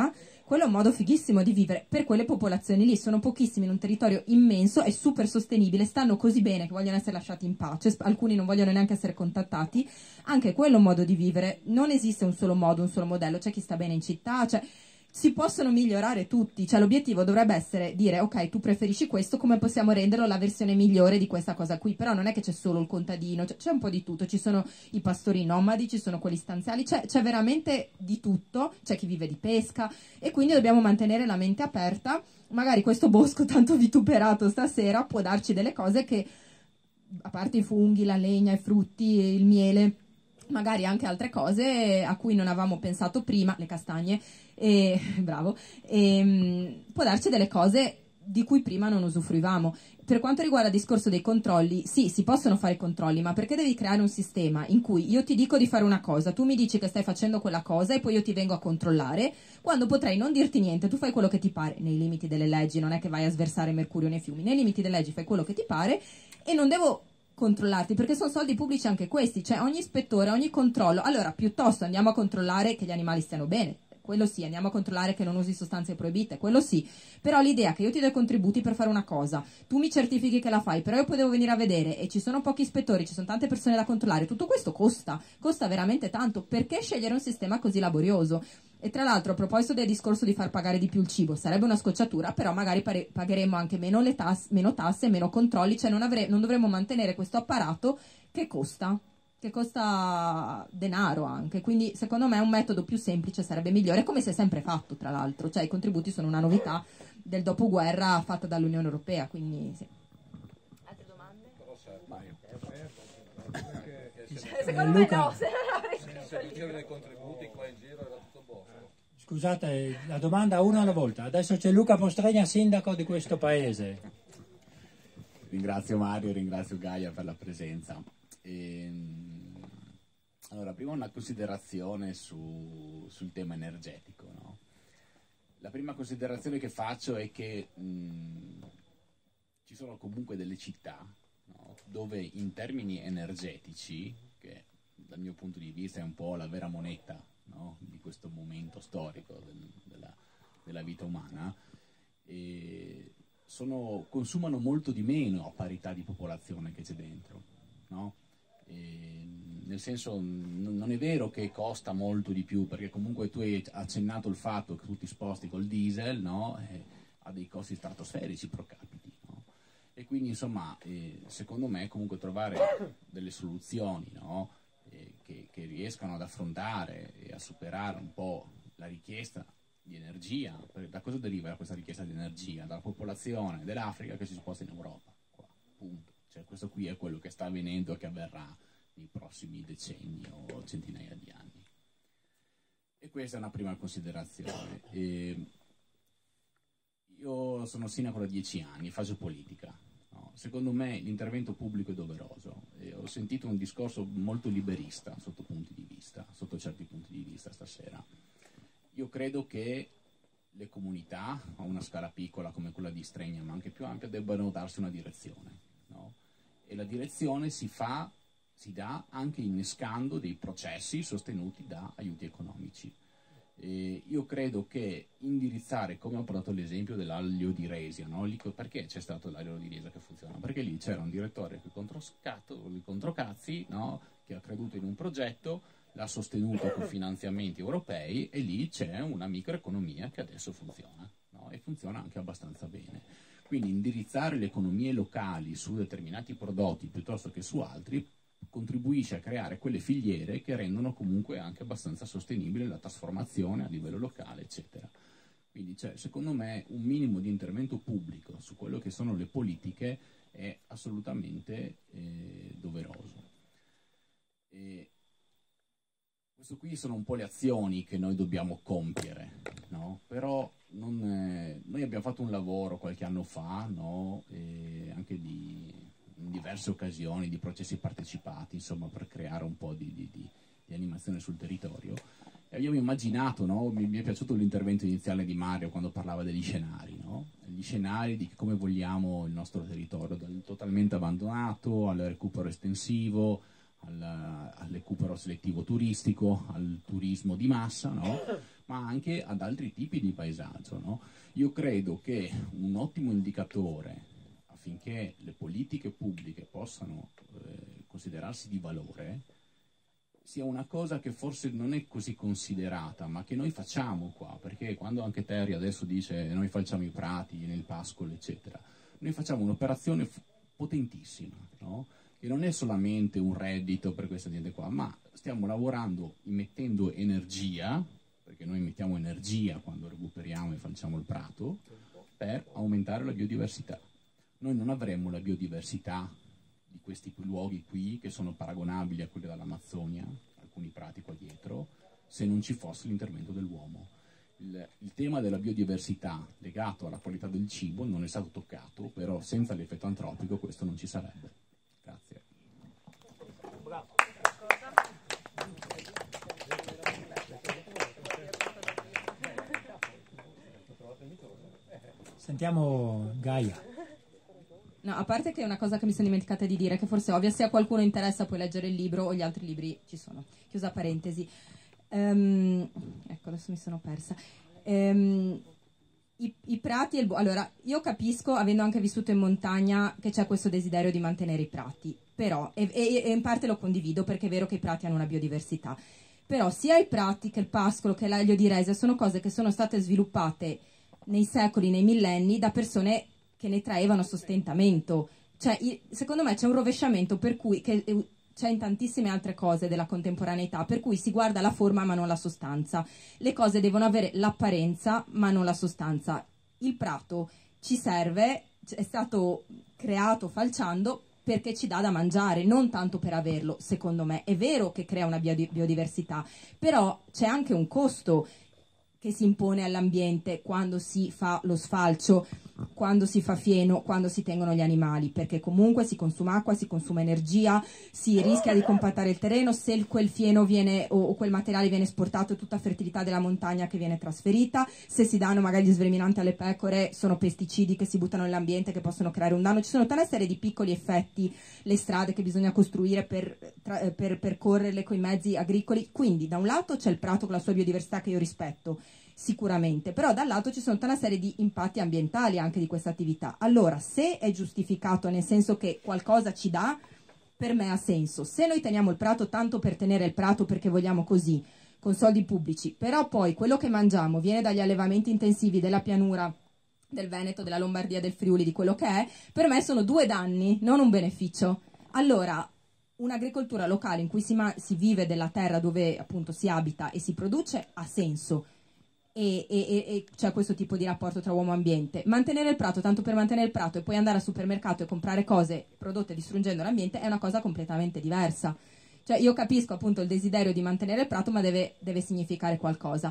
B: quello è un modo fighissimo di vivere per quelle popolazioni lì, sono pochissimi in un territorio immenso, è super sostenibile, stanno così bene che vogliono essere lasciati in pace, alcuni non vogliono neanche essere contattati, anche quello è un modo di vivere, non esiste un solo modo, un solo modello, c'è chi sta bene in città, cioè si possono migliorare tutti, cioè l'obiettivo dovrebbe essere dire ok, tu preferisci questo, come possiamo renderlo la versione migliore di questa cosa qui, però non è che c'è solo il contadino, c'è un po' di tutto, ci sono i pastori nomadi, ci sono quelli stanziali, c'è veramente di tutto, c'è chi vive di pesca e quindi dobbiamo mantenere la mente aperta, magari questo bosco tanto vituperato stasera può darci delle cose che, a parte i funghi, la legna, i frutti, il miele, magari anche altre cose a cui non avevamo pensato prima, le castagne, e, bravo, e, mh, può darci delle cose di cui prima non usufruivamo. Per quanto riguarda il discorso dei controlli, sì, si possono fare i controlli, ma perché devi creare un sistema in cui io ti dico di fare una cosa, tu mi dici che stai facendo quella cosa e poi io ti vengo a controllare, quando potrei non dirti niente, tu fai quello che ti pare, nei limiti delle leggi, non è che vai a sversare mercurio nei fiumi, nei limiti delle leggi fai quello che ti pare e non devo controllarti, perché sono soldi pubblici anche questi, cioè ogni ispettore, ogni controllo, allora piuttosto andiamo a controllare che gli animali stiano bene, quello sì, andiamo a controllare che non usi sostanze proibite, quello sì, però l'idea che io ti do i contributi per fare una cosa, tu mi certifichi che la fai, però io poi devo venire a vedere e ci sono pochi ispettori, ci sono tante persone da controllare, tutto questo costa, costa veramente tanto, perché scegliere un sistema così laborioso? E tra l'altro, a proposito del discorso di far pagare di più il cibo, sarebbe una scocciatura, però magari pare- pagheremo anche meno, le tasse, meno tasse, meno controlli, cioè non, avre- non dovremmo mantenere questo apparato che costa, che costa denaro anche, quindi secondo me un metodo più semplice sarebbe migliore, come si è sempre fatto tra l'altro, cioè i contributi sono una novità del dopoguerra fatta dall'Unione Europea, quindi sì.
C: Altre domande?
A: Eh,
C: Secondo me
A: Luca,
C: no, se non avrei scritto il libro.
I: dei contributi qua in giro era tutto bosco.
A: scusate, la domanda una alla volta. Adesso c'è Luca Postregna, sindaco di questo paese.
J: Ringrazio Mario, ringrazio Gaia per la presenza. Ehm, allora, prima una considerazione su, sul tema energetico, no? La prima considerazione che faccio è che mh, ci sono comunque delle città, no? Dove in termini energetici, che dal mio punto di vista è un po' la vera moneta, no? Di questo momento storico del, della, della vita umana, e sono, consumano molto di meno a parità di popolazione che c'è dentro, no? E, nel senso, n- non è vero che costa molto di più, perché comunque tu hai accennato il fatto che tu ti sposti col diesel, no? E ha dei costi stratosferici pro capite, no? E quindi insomma, eh, secondo me comunque trovare delle soluzioni, no? eh, che, che riescano ad affrontare e a superare un po' la richiesta di energia. Da cosa deriva questa richiesta di energia? Dalla popolazione dell'Africa che si sposta in Europa, qua, punto. Cioè, questo qui è quello che sta avvenendo e che avverrà nei prossimi decenni o centinaia di anni. E questa è una prima considerazione. E io sono sindaco da dieci anni, faccio politica. No? Secondo me l'intervento pubblico è doveroso. E ho sentito un discorso molto liberista sotto punti di vista, sotto certi punti di vista stasera. Io credo che le comunità, a una scala piccola come quella di Stregna, ma anche più ampia, debbano darsi una direzione, no? E la direzione si fa, si dà anche innescando dei processi sostenuti da aiuti economici. E io credo che indirizzare, come ho portato l'esempio dell'aglio di Resia, no? Lì, perché c'è stato l'aglio di Resia che funziona? Perché lì c'era un direttore che controscatto, i controcazzi, no? Che ha creduto in un progetto, l'ha sostenuto con finanziamenti europei e lì c'è una microeconomia che adesso funziona, no? E funziona anche abbastanza bene. Quindi indirizzare le economie locali su determinati prodotti piuttosto che su altri contribuisce a creare quelle filiere che rendono comunque anche abbastanza sostenibile la trasformazione a livello locale, eccetera. Quindi cioè, secondo me un minimo di intervento pubblico su quello che sono le politiche è assolutamente eh, doveroso. E questo qui sono un po' le azioni che noi dobbiamo compiere, no? Però non, eh, noi abbiamo fatto un lavoro qualche anno fa, no? E anche di, in diverse occasioni di processi partecipati, insomma, per creare un po' di, di, di, di animazione sul territorio. E abbiamo immaginato, no? Mi, mi è piaciuto l'intervento iniziale di Mario quando parlava degli scenari, no? Gli scenari di come vogliamo il nostro territorio, dal totalmente abbandonato al recupero estensivo, al, al recupero selettivo turistico, al turismo di massa, no? ma anche ad altri tipi di paesaggio, no? Io credo che un ottimo indicatore affinché le politiche pubbliche possano eh, considerarsi di valore sia una cosa che forse non è così considerata, ma che noi facciamo qua, perché quando anche Terry adesso dice noi facciamo i prati nel pascolo, eccetera, noi facciamo un'operazione potentissima, no? Che non è solamente un reddito per questa gente qua, ma stiamo lavorando immettendo energia, perché noi mettiamo energia quando recuperiamo e facciamo il prato, per aumentare la biodiversità. Noi non avremmo la biodiversità di questi luoghi qui, che sono paragonabili a quelli dell'Amazzonia, alcuni prati qua dietro, se non ci fosse l'intervento dell'uomo. Il, il tema della biodiversità legato alla qualità del cibo non è stato toccato, però senza l'effetto antropico questo non ci sarebbe. Grazie.
I: Bravo.
A: Sentiamo Gaia.
B: No, a parte che è una cosa che mi sono dimenticata di dire, che forse è ovvia, se a qualcuno interessa puoi leggere il libro o gli altri libri ci sono. Chiusa parentesi. Um, ecco, adesso mi sono persa. Um, i, I prati e il... Allora, io capisco, avendo anche vissuto in montagna, che c'è questo desiderio di mantenere i prati, però, e, e, e in parte lo condivido, perché è vero che i prati hanno una biodiversità, però sia i prati che il pascolo che l'aglio di rese sono cose che sono state sviluppate nei secoli, nei millenni, da persone che ne traevano sostentamento. Cioè, secondo me c'è un rovesciamento per cui, che c'è in tantissime altre cose della contemporaneità, per cui si guarda la forma ma non la sostanza. Le cose devono avere l'apparenza ma non la sostanza. Il prato ci serve, è stato creato falciando perché ci dà da mangiare, non tanto per averlo, secondo me. È vero che crea una biodiversità, però c'è anche un costo che si impone all'ambiente quando si fa lo sfalcio, quando si fa fieno, quando si tengono gli animali, perché comunque si consuma acqua, si consuma energia, si rischia di compattare il terreno, se quel fieno viene o, o quel materiale viene esportato è tutta fertilità della montagna che viene trasferita, se si danno magari gli sverminanti alle pecore sono pesticidi che si buttano nell'ambiente che possono creare un danno. Ci sono tutta una serie di piccoli effetti, le strade che bisogna costruire per, tra, per percorrerle con i mezzi agricoli, quindi da un lato c'è il prato con la sua biodiversità che io rispetto sicuramente, però dall'altro ci sono tutta una serie di impatti ambientali anche di questa attività. Allora, se è giustificato nel senso che qualcosa ci dà, per me ha senso. Se noi teniamo il prato tanto per tenere il prato perché vogliamo così, con soldi pubblici, però poi quello che mangiamo viene dagli allevamenti intensivi della pianura del Veneto, della Lombardia, del Friuli, di quello che è, per me sono due danni, non un beneficio. Allora, un'agricoltura locale in cui si, si vive della terra dove appunto si abita e si produce ha senso. E, e, e c'è questo tipo di rapporto tra uomo e ambiente. Mantenere il prato tanto per mantenere il prato e poi andare al supermercato e comprare cose prodotte distruggendo l'ambiente è una cosa completamente diversa. Cioè, io capisco appunto il desiderio di mantenere il prato, ma deve, deve significare qualcosa.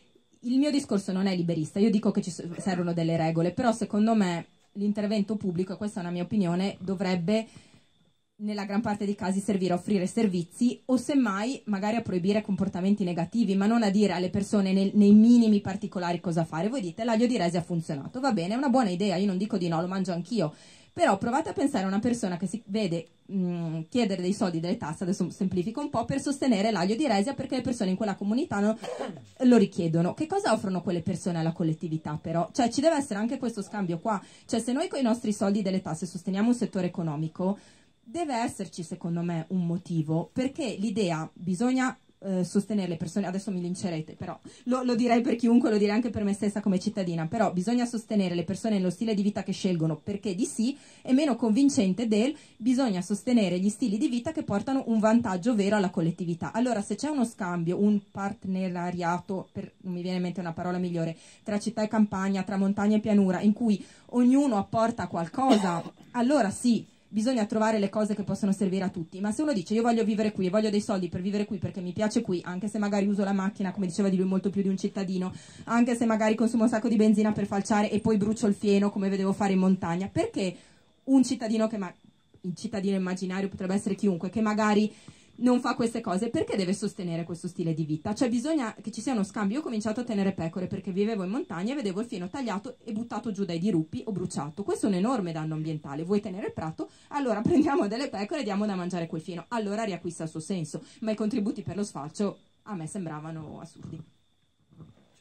B: Il mio discorso non è liberista, io dico che ci servono delle regole, però secondo me l'intervento pubblico, e questa è una mia opinione, dovrebbe nella gran parte dei casi servire a offrire servizi o semmai magari a proibire comportamenti negativi, ma non a dire alle persone nel, nei minimi particolari cosa fare. Voi dite l'aglio di rese ha funzionato, va bene, è una buona idea, io non dico di no, lo mangio anch'io, però provate a pensare a una persona che si vede mh, chiedere dei soldi, delle tasse, adesso semplifico un po', per sostenere l'aglio di rese perché le persone in quella comunità no, lo richiedono. Che cosa offrono quelle persone alla collettività però? Cioè ci deve essere anche questo scambio qua, cioè se noi con i nostri soldi delle tasse sosteniamo un settore economico, deve esserci secondo me un motivo, perché l'idea bisogna eh, sostenere le persone, adesso mi lincerete, però lo, lo direi per chiunque, lo direi anche per me stessa come cittadina, però bisogna sostenere le persone nello stile di vita che scelgono perché di sì, è meno convincente del bisogna sostenere gli stili di vita che portano un vantaggio vero alla collettività. Allora se c'è uno scambio, un partenariato, per, non mi viene in mente una parola migliore, tra città e campagna, tra montagna e pianura, in cui ognuno apporta qualcosa, allora sì, bisogna trovare le cose che possono servire a tutti, ma se uno dice io voglio vivere qui, voglio dei soldi per vivere qui perché mi piace qui, anche se magari uso la macchina, come diceva di lui, molto più di un cittadino, anche se magari consumo un sacco di benzina per falciare e poi brucio il fieno come vedevo fare in montagna, perché un cittadino che, ma il cittadino immaginario potrebbe essere chiunque, che magari non fa queste cose, perché deve sostenere questo stile di vita? Cioè bisogna che ci sia uno scambio. Io ho cominciato a tenere pecore perché vivevo in montagna e vedevo il fieno tagliato e buttato giù dai dirupi o bruciato. Questo è un enorme danno ambientale. Vuoi tenere il prato? Allora prendiamo delle pecore e diamo da mangiare quel fieno. Allora riacquista il suo senso. Ma i contributi per lo sfalcio a me sembravano assurdi.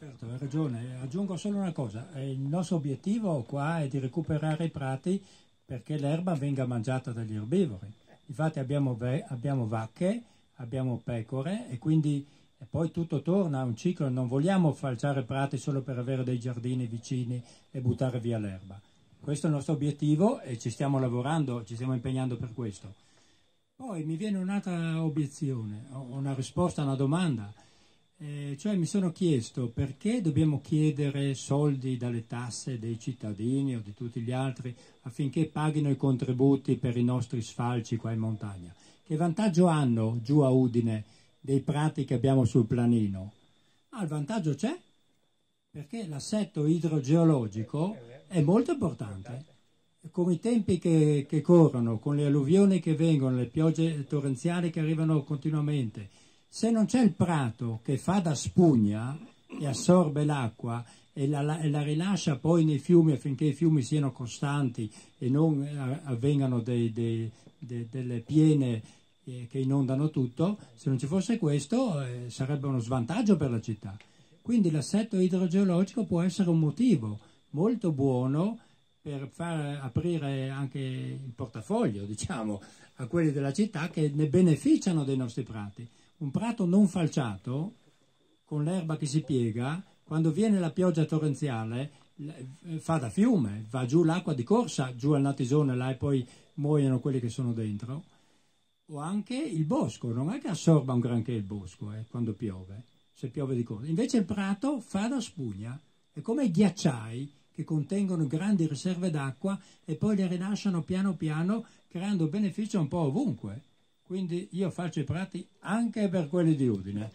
A: Certo, hai ragione. Aggiungo solo una cosa. Il nostro obiettivo qua è di recuperare i prati perché l'erba venga mangiata dagli erbivori. Infatti abbiamo, abbiamo vacche, abbiamo pecore e quindi e poi tutto torna a un ciclo. Non vogliamo falciare prati solo per avere dei giardini vicini e buttare via l'erba. Questo è il nostro obiettivo e ci stiamo lavorando, ci stiamo impegnando per questo. Poi mi viene un'altra obiezione, una risposta a una domanda. Eh, cioè mi sono chiesto perché dobbiamo chiedere soldi dalle tasse dei cittadini o di tutti gli altri affinché paghino i contributi per i nostri sfalci qua in montagna. Che vantaggio hanno giù a Udine dei prati che abbiamo sul planino? Ah, il vantaggio c'è, perché l'assetto idrogeologico è molto importante. Con i tempi che, che corrono, con le alluvioni che vengono, le piogge torrenziali che arrivano continuamente, se non c'è il prato che fa da spugna e assorbe l'acqua e la, la, e la rilascia poi nei fiumi affinché i fiumi siano costanti e non avvengano dei, dei, dei, delle piene eh, che inondano tutto, se non ci fosse questo eh, sarebbe uno svantaggio per la città. Quindi l'assetto idrogeologico può essere un motivo molto buono per far aprire anche il portafoglio, diciamo, a quelli della città che ne beneficiano dei nostri prati. Un prato non falciato, con l'erba che si piega, quando viene la pioggia torrenziale, fa da fiume, va giù l'acqua di corsa, giù al Natisone, là e poi muoiono quelli che sono dentro. O anche il bosco, non è che assorba un granché il bosco eh, quando piove, se piove di corsa. Invece il prato fa da spugna, è come i ghiacciai che contengono grandi riserve d'acqua e poi le rilasciano piano piano, creando beneficio un po' ovunque. Quindi io faccio i prati anche per quelli di Udine.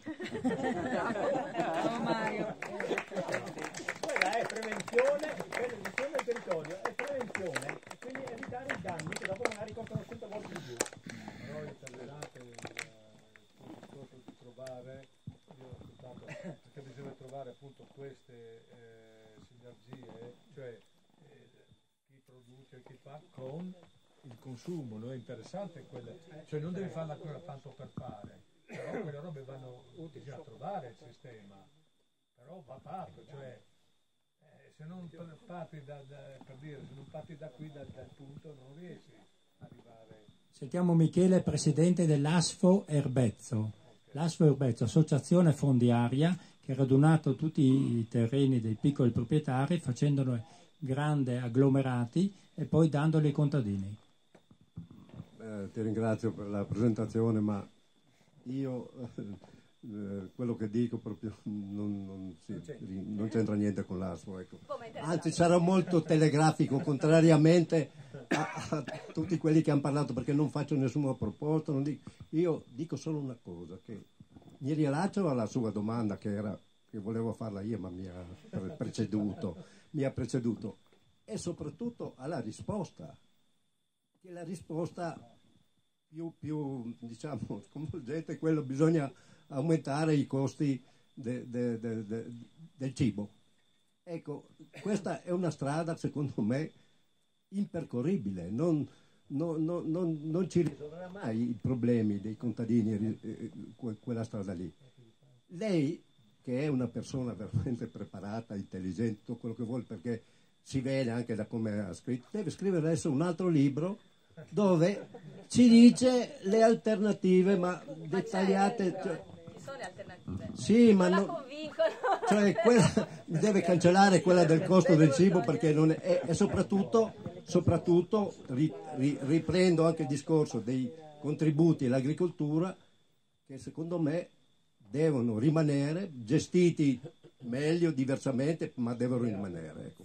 G: Ciao Mario. Quella è prevenzione, prevenzione del territorio, è prevenzione, quindi evitare i danni che dopo magari costano cento volte di più.
E: Però intervenate il discorso di trovare, io ho ascoltato, perché bisogna trovare appunto queste eh, sinergie, cioè eh, chi produce, chi fa con il consumo, no? È interessante quelle, cioè non devi farla cosa tanto per fare, però quelle robe vanno utili a trovare il sistema, però va fatto, cioè eh, se non parti da, da, per dire, se non parti da qui dal, dal punto non riesci a arrivare.
A: Sentiamo Michele, presidente dell'Asfo Erbezzo. L'Asfo Erbezzo, associazione fondiaria che ha radunato tutti i terreni dei piccoli proprietari facendone grandi agglomerati e poi dandoli ai contadini.
K: Eh, ti ringrazio per la presentazione, ma io eh, quello che dico proprio non, non, sì, non c'entra niente con l'Asfo, ecco. Anzi sarò molto telegrafico, contrariamente a, a tutti quelli che hanno parlato, perché non faccio nessuna proposta, non dico, io dico solo una cosa, che mi rilascio alla sua domanda che era che volevo farla io, ma mi ha preceduto, mi ha preceduto, e soprattutto alla risposta, che la risposta più, più diciamo, sconvolgente è quello: bisogna aumentare i costi de, de, de, de, del cibo. Ecco, questa è una strada, secondo me, impercorribile, non, non, non, non, non ci risolverà mai i problemi dei contadini, eh, quella strada lì. Lei, che è una persona veramente preparata, intelligente, tutto quello che vuole, perché si vede anche da come ha scritto, deve scrivere adesso un altro libro dove ci dice le alternative, ma, ma dettagliate. Cioè,
C: ci sono le alternative.
K: Sì, ma
C: non
K: non,
C: la convincono.
K: cioè, quella, deve cancellare quella del costo del cibo, perché non è, e, e soprattutto, soprattutto ri, ri, riprendo anche il discorso dei contributi all'agricoltura, che secondo me devono rimanere gestiti meglio, diversamente, ma devono rimanere. Ecco,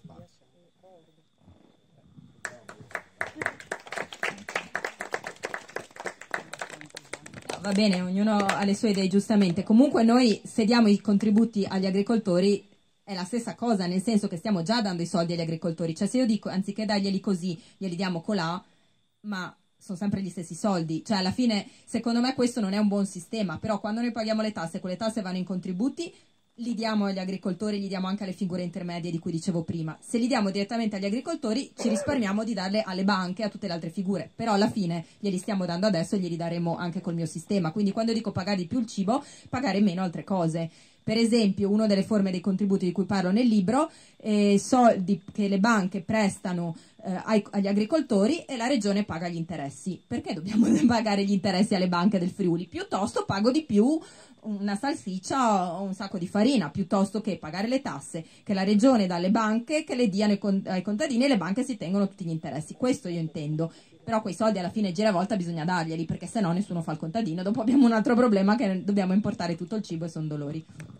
B: va bene, ognuno ha le sue idee giustamente. Comunque noi se diamo i contributi agli agricoltori è la stessa cosa, nel senso che stiamo già dando i soldi agli agricoltori. Cioè se io dico anziché darglieli così, glieli diamo colà, ma sono sempre gli stessi soldi. Cioè alla fine secondo me questo non è un buon sistema, però quando noi paghiamo le tasse, quelle tasse vanno in contributi, li diamo agli agricoltori, li diamo anche alle figure intermedie di cui dicevo prima. Se li diamo direttamente agli agricoltori ci risparmiamo di darle alle banche e a tutte le altre figure, però alla fine glieli stiamo dando adesso e glieli daremo anche col mio sistema. Quindi quando dico pagare di più il cibo, pagare meno altre cose. Per esempio, una delle forme dei contributi di cui parlo nel libro, eh, soldi che le banche prestano eh, ai, agli agricoltori e la regione paga gli interessi. Perché dobbiamo pagare gli interessi alle banche del Friuli? Piuttosto pago di più una salsiccia o un sacco di farina, piuttosto che pagare le tasse che la regione dà alle banche, che le diano ai, con- ai contadini, e le banche si tengono tutti gli interessi. Questo io intendo. Però quei soldi alla fine giravolta bisogna darglieli, perché sennò nessuno fa il contadino. Dopo abbiamo un altro problema, che dobbiamo importare tutto il cibo e sono dolori.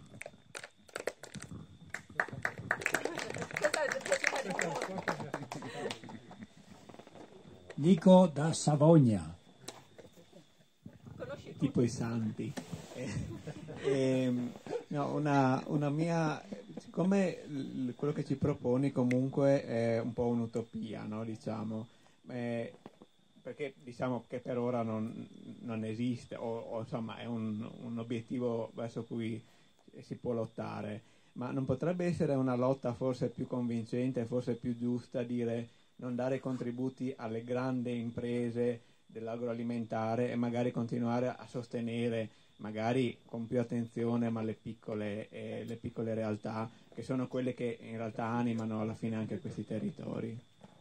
A: Nico da Savogna.
L: Tipo i santi. Eh, eh, no, una, una mia, siccome l- quello che ci proponi comunque è un po' un'utopia, no? Diciamo, eh, perché diciamo che per ora non, non esiste, o, o insomma è un, un obiettivo verso cui si può lottare, ma non potrebbe essere una lotta forse più convincente, forse più giusta, dire non dare contributi alle grandi imprese dell'agroalimentare e magari continuare a sostenere, magari con più attenzione, ma le piccole, eh, le piccole realtà, che sono quelle che in realtà animano alla fine anche questi territori.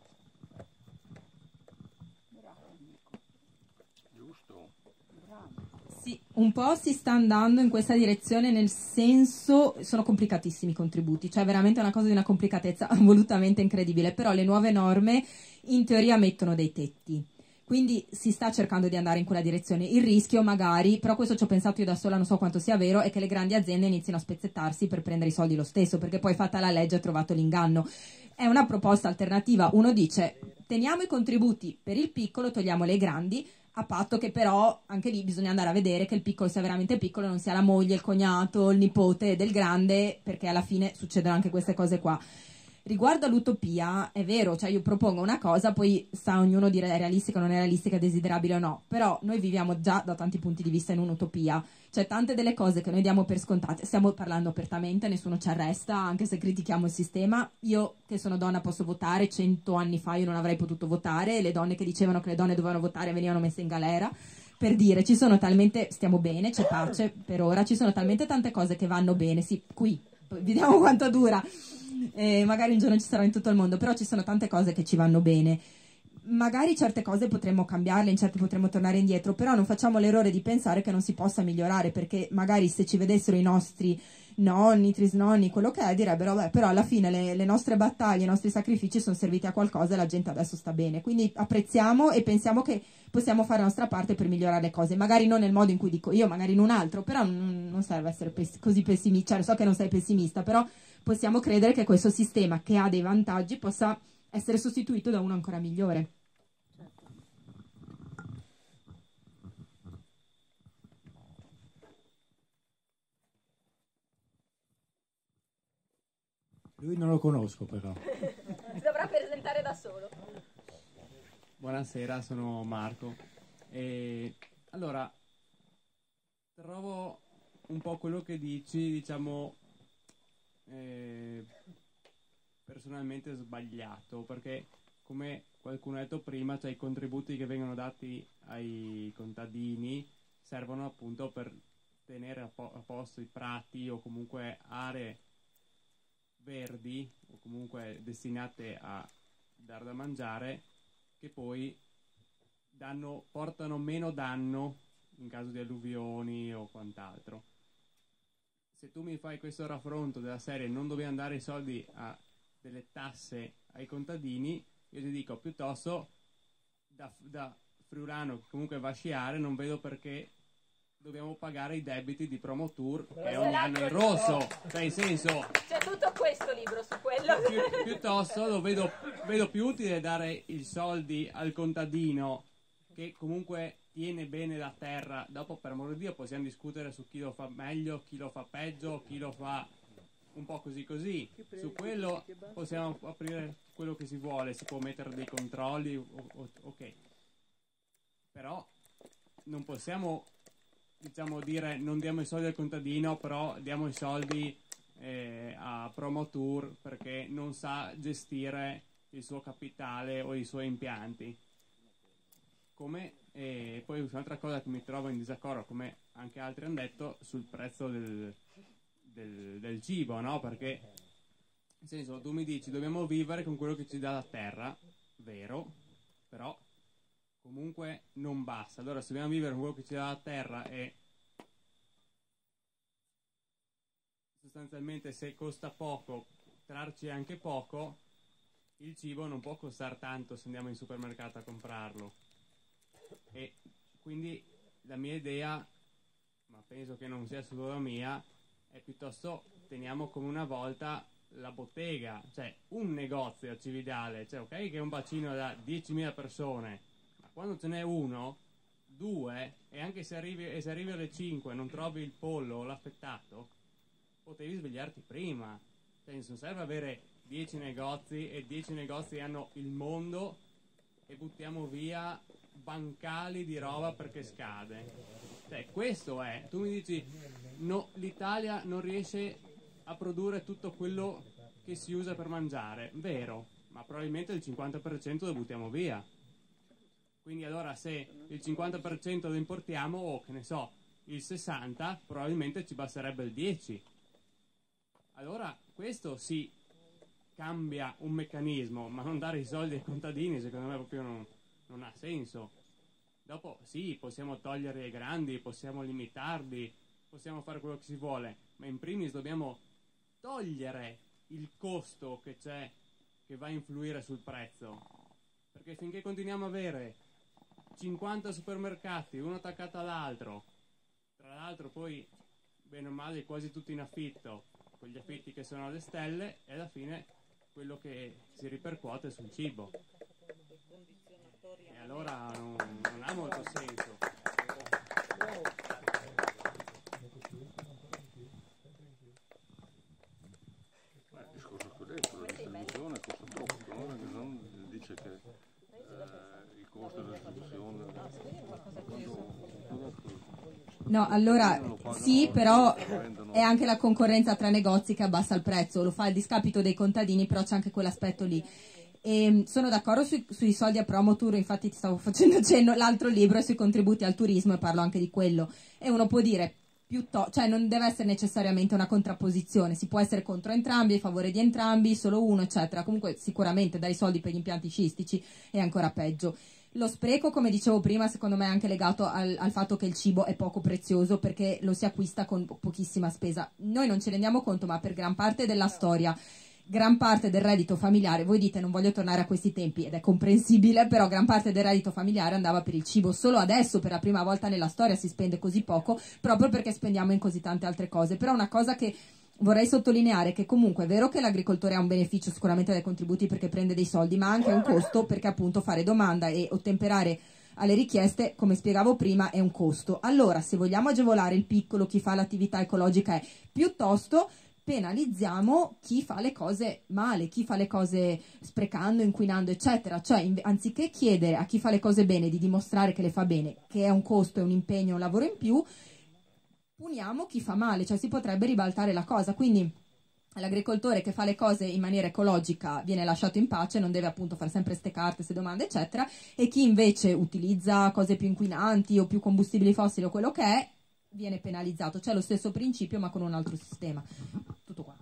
B: Sì, un po' si sta andando in questa direzione, nel senso, sono complicatissimi i contributi, cioè veramente una cosa di una complicatezza volutamente incredibile, però le nuove norme in teoria mettono dei tetti. Quindi si sta cercando di andare in quella direzione. Il rischio magari, però questo ci ho pensato io da sola, non so quanto sia vero, è che le grandi aziende inizino a spezzettarsi per prendere i soldi lo stesso, perché poi fatta la legge ha trovato l'inganno. È una proposta alternativa. Uno dice teniamo i contributi per il piccolo, togliamo le grandi, a patto che però anche lì bisogna andare a vedere che il piccolo sia veramente piccolo, non sia la moglie, il cognato, il nipote del grande, perché alla fine succedono anche queste cose qua. Riguardo all'utopia, è vero, cioè io propongo una cosa, poi sa ognuno dire è realistica o non è realistica, desiderabile o no, però noi viviamo già da tanti punti di vista in un'utopia, cioè tante delle cose che noi diamo per scontate, stiamo parlando apertamente, nessuno ci arresta, anche se critichiamo il sistema. Io che sono donna posso votare, cento anni fa io non avrei potuto votare, le donne che dicevano che le donne dovevano votare venivano messe in galera. Per dire, ci sono talmente, stiamo bene, c'è pace per ora, ci sono talmente tante cose che vanno bene, sì, qui, vediamo quanto dura. Eh, magari un giorno ci sarà in tutto il mondo, però ci sono tante cose che ci vanno bene. Magari certe cose potremmo cambiarle, in certe potremmo tornare indietro, però non facciamo l'errore di pensare che non si possa migliorare, perché magari se ci vedessero i nostri nonni, trisnonni, quello che è, direbbero beh, però alla fine le, le nostre battaglie, i nostri sacrifici sono serviti a qualcosa e la gente adesso sta bene, quindi apprezziamo e pensiamo che possiamo fare la nostra parte per migliorare le cose, magari non nel modo in cui dico io, magari in un altro, però non, non serve essere pess- così pessimista, cioè so che non sei pessimista, però possiamo credere che questo sistema, che ha dei vantaggi, possa essere sostituito da uno ancora migliore.
A: Lui non lo conosco però.
C: Si dovrà presentare da solo.
M: Buonasera, sono Marco. E allora, trovo un po' quello che dici, diciamo, eh, personalmente sbagliato, perché come qualcuno ha detto prima, cioè i contributi che vengono dati ai contadini servono appunto per tenere a, po- a posto i prati o comunque aree verdi o comunque destinate a dar da mangiare, che poi danno, portano meno danno in caso di alluvioni o quant'altro. Se tu mi fai questo raffronto della serie non dobbiamo dare i soldi a delle tasse ai contadini, io ti dico piuttosto da, da friulano che comunque va a sciare non vedo perché dobbiamo pagare i debiti di Promotour che ogni anno è in rosso, cioè in senso
C: C'è tutto questo libro su quello.
M: Pi- piuttosto lo vedo, vedo più utile dare i soldi al contadino che comunque tiene bene la terra. Dopo, per amor di Dio, possiamo discutere su chi lo fa meglio, chi lo fa peggio, chi lo fa un po' così così. Su quello possiamo aprire quello che si vuole, si può mettere dei controlli, o, o, ok. Però non possiamo, diciamo, dire non diamo i soldi al contadino, però diamo i soldi eh, a Promotour perché non sa gestire il suo capitale o i suoi impianti. Come e poi un'altra cosa che mi trovo in disaccordo, come anche altri hanno detto, sul prezzo del, del, del cibo, no? Perché, nel senso, tu mi dici dobbiamo vivere con quello che ci dà la terra, vero, però comunque non basta. Allora, se dobbiamo vivere con quello che ci dà la terra e sostanzialmente se costa poco, trarci anche poco, il cibo non può costare tanto se andiamo in supermercato a comprarlo. E quindi la mia idea, ma penso che non sia solo la mia, è piuttosto teniamo come una volta la bottega, cioè un negozio a Cividale, cioè ok che è un bacino da diecimila persone, ma quando ce n'è uno, due, e anche se arrivi, e se arrivi alle cinque e non trovi il pollo o l'affettato, potevi svegliarti prima. Cioè, non serve avere dieci negozi e dieci negozi hanno il mondo e buttiamo via bancali di roba perché scade. Cioè, questo è. Tu mi dici, no, l'Italia non riesce a produrre tutto quello che si usa per mangiare. Vero, ma probabilmente il cinquanta per cento lo buttiamo via. Quindi allora se il cinquanta per cento lo importiamo, o che ne so, il sessanta per cento, probabilmente ci basterebbe il dieci per cento. Allora questo sì cambia un meccanismo, ma non dare i soldi ai contadini secondo me proprio non, non ha senso. Dopo sì, possiamo togliere ai grandi, possiamo limitarli, possiamo fare quello che si vuole, ma in primis dobbiamo togliere il costo che c'è, che va a influire sul prezzo, perché finché continuiamo a avere cinquanta supermercati uno attaccato all'altro, tra l'altro poi bene o male quasi tutti in affitto, con gli affitti che sono alle stelle, e alla fine quello che si ripercuote sul cibo, e allora non, non ha molto senso.
F: Il discorso studente, la distribuzione costa troppo, no? Non dice che eh, il costo della distribuzione
B: No, allora sì, però è anche la concorrenza tra negozi che abbassa il prezzo, lo fa il discapito dei contadini, però c'è anche quell'aspetto lì. E sono d'accordo sui, sui soldi a Promotour, infatti ti stavo facendo cenno, l'altro libro è sui contributi al turismo e parlo anche di quello, e uno può dire piuttosto, cioè non deve essere necessariamente una contrapposizione, si può essere contro entrambi, a favore di entrambi, solo uno eccetera, comunque sicuramente dare i soldi per gli impianti scistici è ancora peggio. Lo spreco, come dicevo prima, secondo me è anche legato al, al fatto che il cibo è poco prezioso perché lo si acquista con po- pochissima spesa. Noi non ci rendiamo conto, ma per gran parte della storia, gran parte del reddito familiare, voi dite non voglio tornare a questi tempi ed è comprensibile, però gran parte del reddito familiare andava per il cibo. Solo adesso per la prima volta nella storia si spende così poco proprio perché spendiamo in così tante altre cose. Però una cosa che vorrei sottolineare è che comunque è vero che l'agricoltore ha un beneficio sicuramente dai contributi perché prende dei soldi, ma anche un costo perché appunto fare domanda e ottemperare alle richieste, come spiegavo prima, è un costo. Allora, se vogliamo agevolare il piccolo, chi fa l'attività ecologica, è piuttosto penalizziamo chi fa le cose male, chi fa le cose sprecando, inquinando, eccetera. Cioè, in, anziché chiedere a chi fa le cose bene di dimostrare che le fa bene, che è un costo, è un impegno, un lavoro in più, puniamo chi fa male, cioè si potrebbe ribaltare la cosa. Quindi l'agricoltore che fa le cose in maniera ecologica viene lasciato in pace, non deve appunto fare sempre ste carte, ste domande, eccetera, e chi invece utilizza cose più inquinanti o più combustibili fossili o quello che è, viene penalizzato. C'è lo stesso principio ma con un altro sistema. Tutto qua.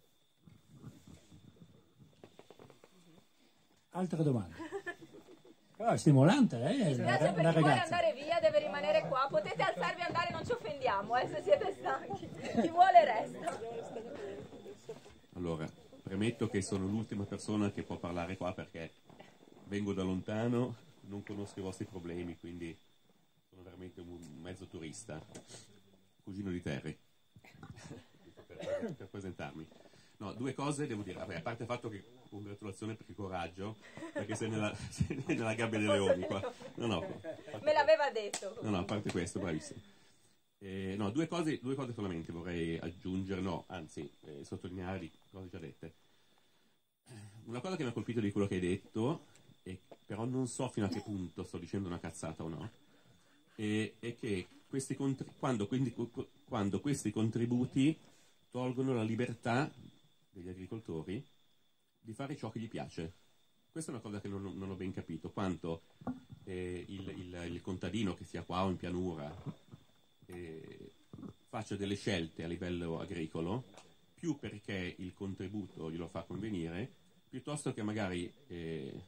A: Altre domande? Però è stimolante, eh?
C: Mi spiace
A: la,
C: per
A: la
C: chi vuole
A: ragazza.
C: andare via, deve rimanere qua. Potete alzarvi e andare, non ci offendiamo, eh, se siete stanchi. Chi vuole resta.
N: Allora, premetto che sono l'ultima persona che può parlare qua perché vengo da lontano, non conosco i vostri problemi, quindi sono veramente un mezzo turista, cugino di Terry, per, per presentarmi. No, due cose devo dire, vabbè, a parte il fatto che congratulazione per il coraggio, perché sei nella, sei nella gabbia dei leoni qua. No, no,
C: me l'aveva detto.
N: No, no, a parte questo, bravissimo. Eh, no, due cose, due cose solamente vorrei aggiungere, no, anzi, eh, sottolineare di cose già dette. Una cosa che mi ha colpito di quello che hai detto, e però non so fino a che punto sto dicendo una cazzata o no, è, è che questi contri- quando, quindi, quando questi contributi tolgono la libertà degli agricoltori di fare ciò che gli piace. Questa è una cosa che non, non ho ben capito, quanto eh, il, il, il contadino che sia qua o in pianura eh, faccia delle scelte a livello agricolo, più perché il contributo glielo fa convenire, piuttosto che magari eh,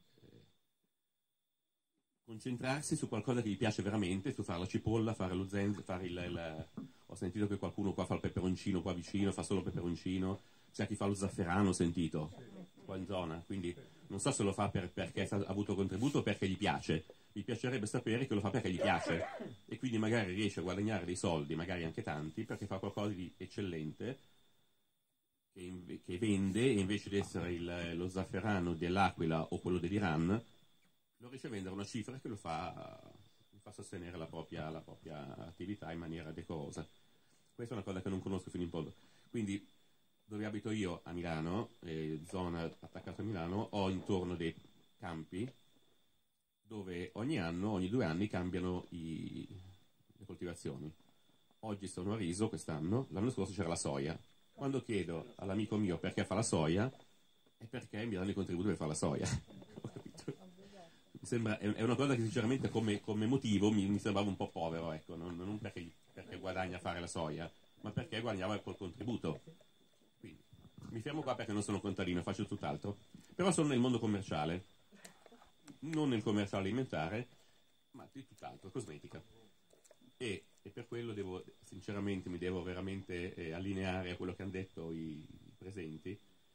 N: concentrarsi su qualcosa che gli piace veramente, su fare la cipolla, fare lo zenzero, fare il, il... Ho sentito che qualcuno qua fa il peperoncino qua vicino, fa solo peperoncino, c'è chi fa lo zafferano, ho sentito, qua in zona, quindi non so se lo fa per, perché ha avuto contributo o perché gli piace. Mi piacerebbe sapere che lo fa perché gli piace e quindi magari riesce a guadagnare dei soldi, magari anche tanti, perché fa qualcosa di eccellente che, inve- che vende, e invece di essere il, lo zafferano dell'Aquila o quello dell'Iran, lo riesce a vendere una cifra che lo fa, fa sostenere la propria, la propria attività in maniera decorosa. Questa è una cosa che non conosco fino in fondo. Quindi dove abito io, a Milano, eh, zona attaccata a Milano, ho intorno dei campi dove ogni anno, ogni due anni cambiano i, le coltivazioni. Oggi sono a riso, quest'anno, l'anno scorso c'era la soia. Quando chiedo all'amico mio perché fa la soia, è perché mi danno il contributo per fare la soia. Ho capito? Mi sembra, è, è una cosa che sinceramente come, come motivo mi, mi sembrava un po' povero, ecco, non, non perché, perché guadagna fare la soia, ma perché guadagnava col contributo. Quindi, mi fermo qua perché non sono contadino, faccio tutt'altro. Però sono nel mondo commerciale. Non nel commerciale alimentare, ma di tutt'altro, cosmetica. E, e per quello devo, sinceramente, mi devo veramente eh, allineare a quello che hanno detto i, i presenti,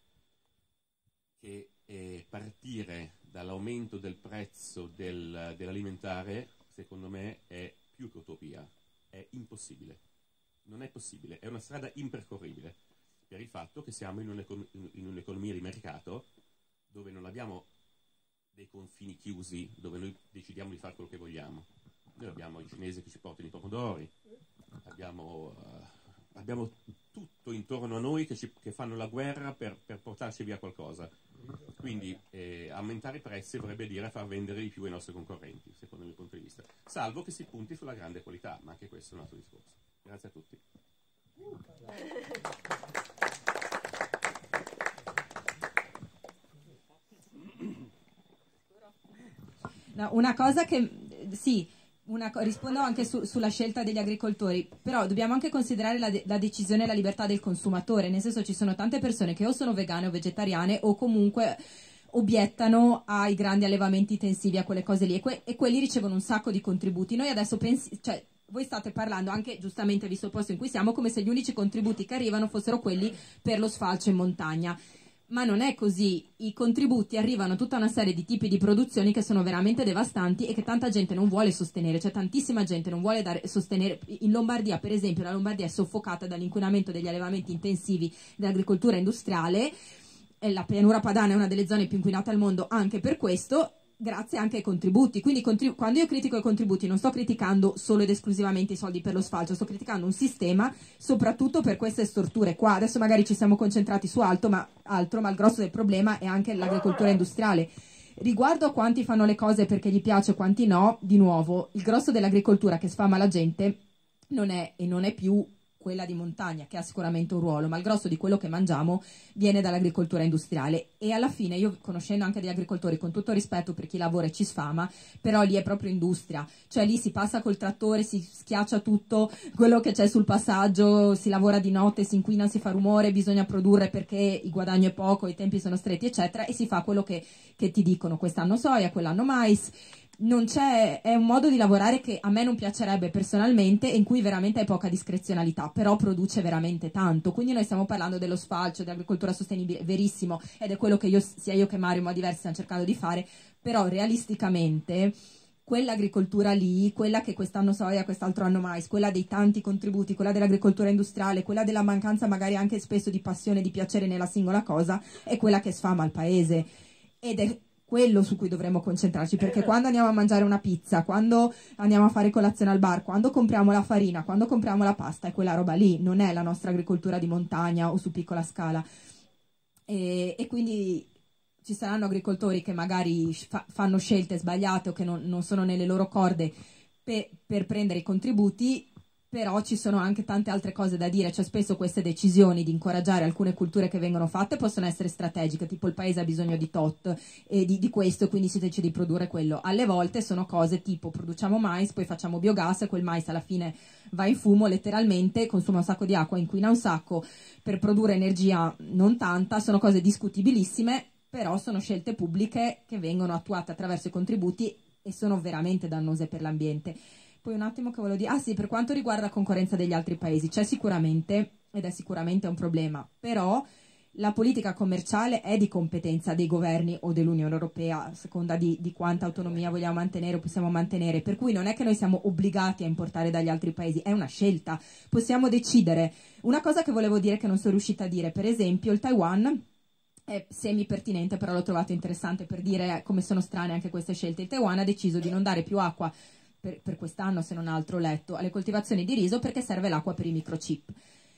N: che eh, partire dall'aumento del prezzo del, dell'alimentare, secondo me, è più che utopia, è impossibile. Non è possibile, è una strada impercorribile, per il fatto che siamo in, un'econ- in un'economia di mercato dove non abbiamo dei confini chiusi dove noi decidiamo di fare quello che vogliamo. Noi abbiamo i cinesi che ci portano i pomodori, abbiamo, uh, abbiamo tutto intorno a noi che, ci, che fanno la guerra per, per portarci via qualcosa. Quindi eh, aumentare i prezzi vorrebbe dire far vendere di più ai nostri concorrenti, secondo il mio punto di vista. Salvo che si punti sulla grande qualità, ma anche questo è un altro discorso. Grazie a tutti.
B: No, una cosa che, sì, una, rispondo anche su, sulla scelta degli agricoltori, però dobbiamo anche considerare la, de, la decisione e la libertà del consumatore, nel senso ci sono tante persone che o sono vegane o vegetariane o comunque obiettano ai grandi allevamenti intensivi, a quelle cose lì, e, que, e quelli ricevono un sacco di contributi. Noi adesso pensi, cioè, voi state parlando anche, giustamente visto il posto in cui siamo, come se gli unici contributi che arrivano fossero quelli per lo sfalcio in montagna. Ma non è così, i contributi arrivano a tutta una serie di tipi di produzioni che sono veramente devastanti e che tanta gente non vuole sostenere, cioè tantissima gente non vuole dare, sostenere. In Lombardia, per esempio, la Lombardia è soffocata dall'inquinamento degli allevamenti intensivi dell'agricoltura industriale, e la pianura padana è una delle zone più inquinate al mondo anche per questo, grazie anche ai contributi. Quindi contrib- quando io critico i contributi non sto criticando solo ed esclusivamente i soldi per lo sfalcio, sto criticando un sistema soprattutto per queste storture qua. Adesso magari ci siamo concentrati su altro, ma, altro, ma il grosso del problema è anche l'agricoltura industriale. Riguardo a quanti fanno le cose perché gli piace e quanti no, di nuovo, il grosso dell'agricoltura che sfama la gente non è e non è più quella di montagna, che ha sicuramente un ruolo, ma il grosso di quello che mangiamo viene dall'agricoltura industriale. E alla fine, io conoscendo anche degli agricoltori, con tutto rispetto per chi lavora e ci sfama, però lì è proprio industria, cioè lì si passa col trattore, si schiaccia tutto quello che c'è sul passaggio, si lavora di notte, si inquina, si fa rumore, bisogna produrre perché il guadagno è poco, i tempi sono stretti, eccetera, e si fa quello che, che ti dicono, quest'anno soia, quell'anno mais. Non c'è, è un modo di lavorare che a me non piacerebbe personalmente e in cui veramente hai poca discrezionalità, però produce veramente tanto. Quindi noi stiamo parlando dello sfalcio, dell'agricoltura sostenibile, verissimo, ed è quello che io, sia io che Mario, ma diversi, stiamo cercando di fare, però realisticamente quell'agricoltura lì, quella che quest'anno soia, quest'altro anno mais, quella dei tanti contributi, quella dell'agricoltura industriale, quella della mancanza magari anche spesso di passione, di piacere nella singola cosa, è quella che sfama il paese. Ed è quello su cui dovremmo concentrarci, perché quando andiamo a mangiare una pizza, quando andiamo a fare colazione al bar, quando compriamo la farina, quando compriamo la pasta, è quella roba lì, non è la nostra agricoltura di montagna o su piccola scala. E, e quindi ci saranno agricoltori che magari fa, fanno scelte sbagliate o che non, non sono nelle loro corde per, per prendere i contributi, però ci sono anche tante altre cose da dire, cioè spesso queste decisioni di incoraggiare alcune culture che vengono fatte possono essere strategiche, tipo il paese ha bisogno di tot e di, di questo, quindi si decide di produrre quello. Alle volte sono cose tipo produciamo mais, poi facciamo biogas e quel mais alla fine va in fumo letteralmente, consuma un sacco di acqua, inquina un sacco per produrre energia non tanta, sono cose discutibilissime, però sono scelte pubbliche che vengono attuate attraverso i contributi e sono veramente dannose per l'ambiente. Poi un attimo che volevo dire, ah sì, per quanto riguarda la concorrenza degli altri paesi, c'è sicuramente, ed è sicuramente un problema, però la politica commerciale è di competenza dei governi o dell'Unione Europea, a seconda di, di quanta autonomia vogliamo mantenere o possiamo mantenere, per cui non è che noi siamo obbligati a importare dagli altri paesi, è una scelta, possiamo decidere. Una cosa che volevo dire che non sono riuscita a dire, per esempio il Taiwan è semi pertinente, però l'ho trovato interessante per dire come sono strane anche queste scelte. Il Taiwan ha deciso di non dare più acqua Per, per quest'anno, se non altro letto, alle coltivazioni di riso perché serve l'acqua per i microchip.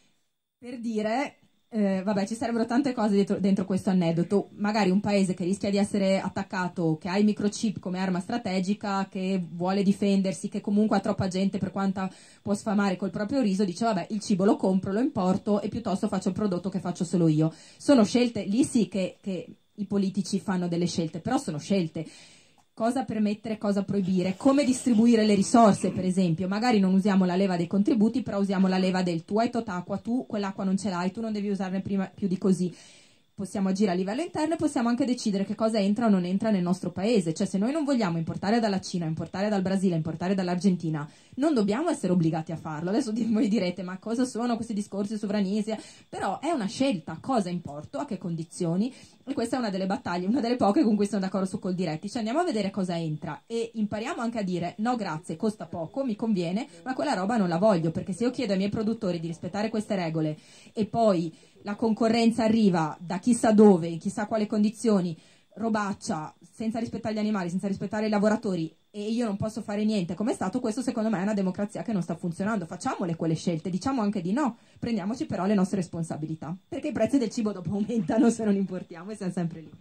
B: Per dire, eh, vabbè, ci servono tante cose dentro, dentro questo aneddoto. Magari un paese che rischia di essere attaccato, che ha i microchip come arma strategica, che vuole difendersi, che comunque ha troppa gente per quanta può sfamare col proprio riso, dice vabbè, il cibo lo compro, lo importo e piuttosto faccio il prodotto che faccio solo io. Sono scelte, lì sì che, che i politici fanno delle scelte, però sono scelte. Cosa permettere, cosa proibire, come distribuire le risorse, per esempio. Magari non usiamo la leva dei contributi, però usiamo la leva del tu hai tot acqua, tu quell'acqua non ce l'hai, tu non devi usarne prima, più di così. Possiamo agire a livello interno e possiamo anche decidere che cosa entra o non entra nel nostro paese. Cioè, se noi non vogliamo importare dalla Cina, importare dal Brasile, importare dall'Argentina, non dobbiamo essere obbligati a farlo. Adesso voi direte, ma cosa sono questi discorsi sovranisti? Però è una scelta, cosa importo, a che condizioni, e questa è una delle battaglie, una delle poche con cui sono d'accordo su Coldiretti. Cioè, andiamo a vedere cosa entra e impariamo anche a dire, no grazie, costa poco, mi conviene, ma quella roba non la voglio, perché se io chiedo ai miei produttori di rispettare queste regole e poi la concorrenza arriva da chissà dove, in chissà quale condizioni, robaccia, senza rispettare gli animali, senza rispettare i lavoratori, e io non posso fare niente come è stato, questo secondo me è una democrazia che non sta funzionando. Facciamole quelle scelte, diciamo anche di no, prendiamoci però le nostre responsabilità, perché i prezzi del cibo dopo aumentano se non importiamo e siamo sempre lì.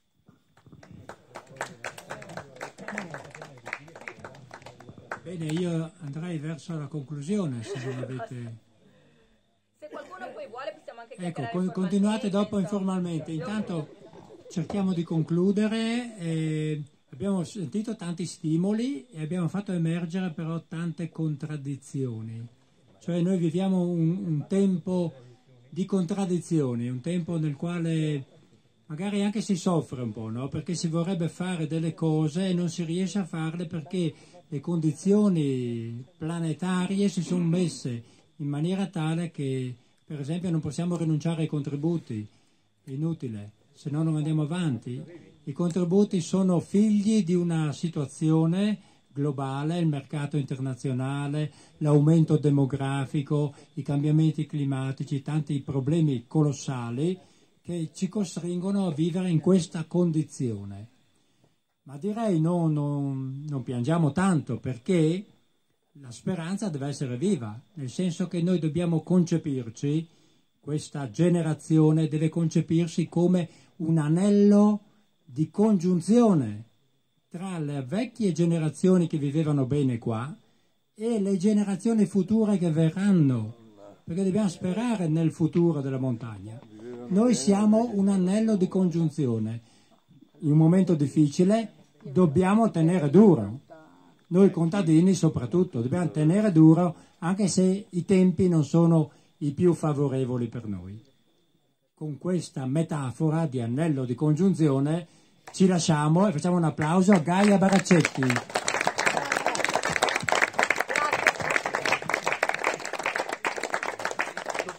A: Bene, io andrei verso la conclusione, se non avete...
C: Se qualcuno poi vuole possiamo anche
A: Ecco,
C: chiacchierare
A: con, continuate dopo
C: insomma.
A: informalmente. Intanto cerchiamo di concludere. Eh, abbiamo sentito tanti stimoli e abbiamo fatto emergere però tante contraddizioni. Cioè noi viviamo un, un tempo di contraddizioni, un tempo nel quale magari anche si soffre un po', no? Perché si vorrebbe fare delle cose e non si riesce a farle perché le condizioni planetarie si sono messe in maniera tale che, per esempio, non possiamo rinunciare ai contributi, è inutile, se no non andiamo avanti. I contributi sono figli di una situazione globale, il mercato internazionale, l'aumento demografico, i cambiamenti climatici, tanti problemi colossali che ci costringono a vivere in questa condizione. Ma direi no, non, non piangiamo tanto, perché la speranza deve essere viva, nel senso che noi dobbiamo concepirci, questa generazione deve concepirsi come un anello di congiunzione tra le vecchie generazioni che vivevano bene qua e le generazioni future che verranno, perché dobbiamo sperare nel futuro della montagna. Noi siamo un anello di congiunzione. In un momento difficile dobbiamo tenere duro. Noi contadini soprattutto dobbiamo tenere duro anche se i tempi non sono i più favorevoli per noi. Con questa metafora di anello di congiunzione ci lasciamo e facciamo un applauso a Gaia Baraccetti.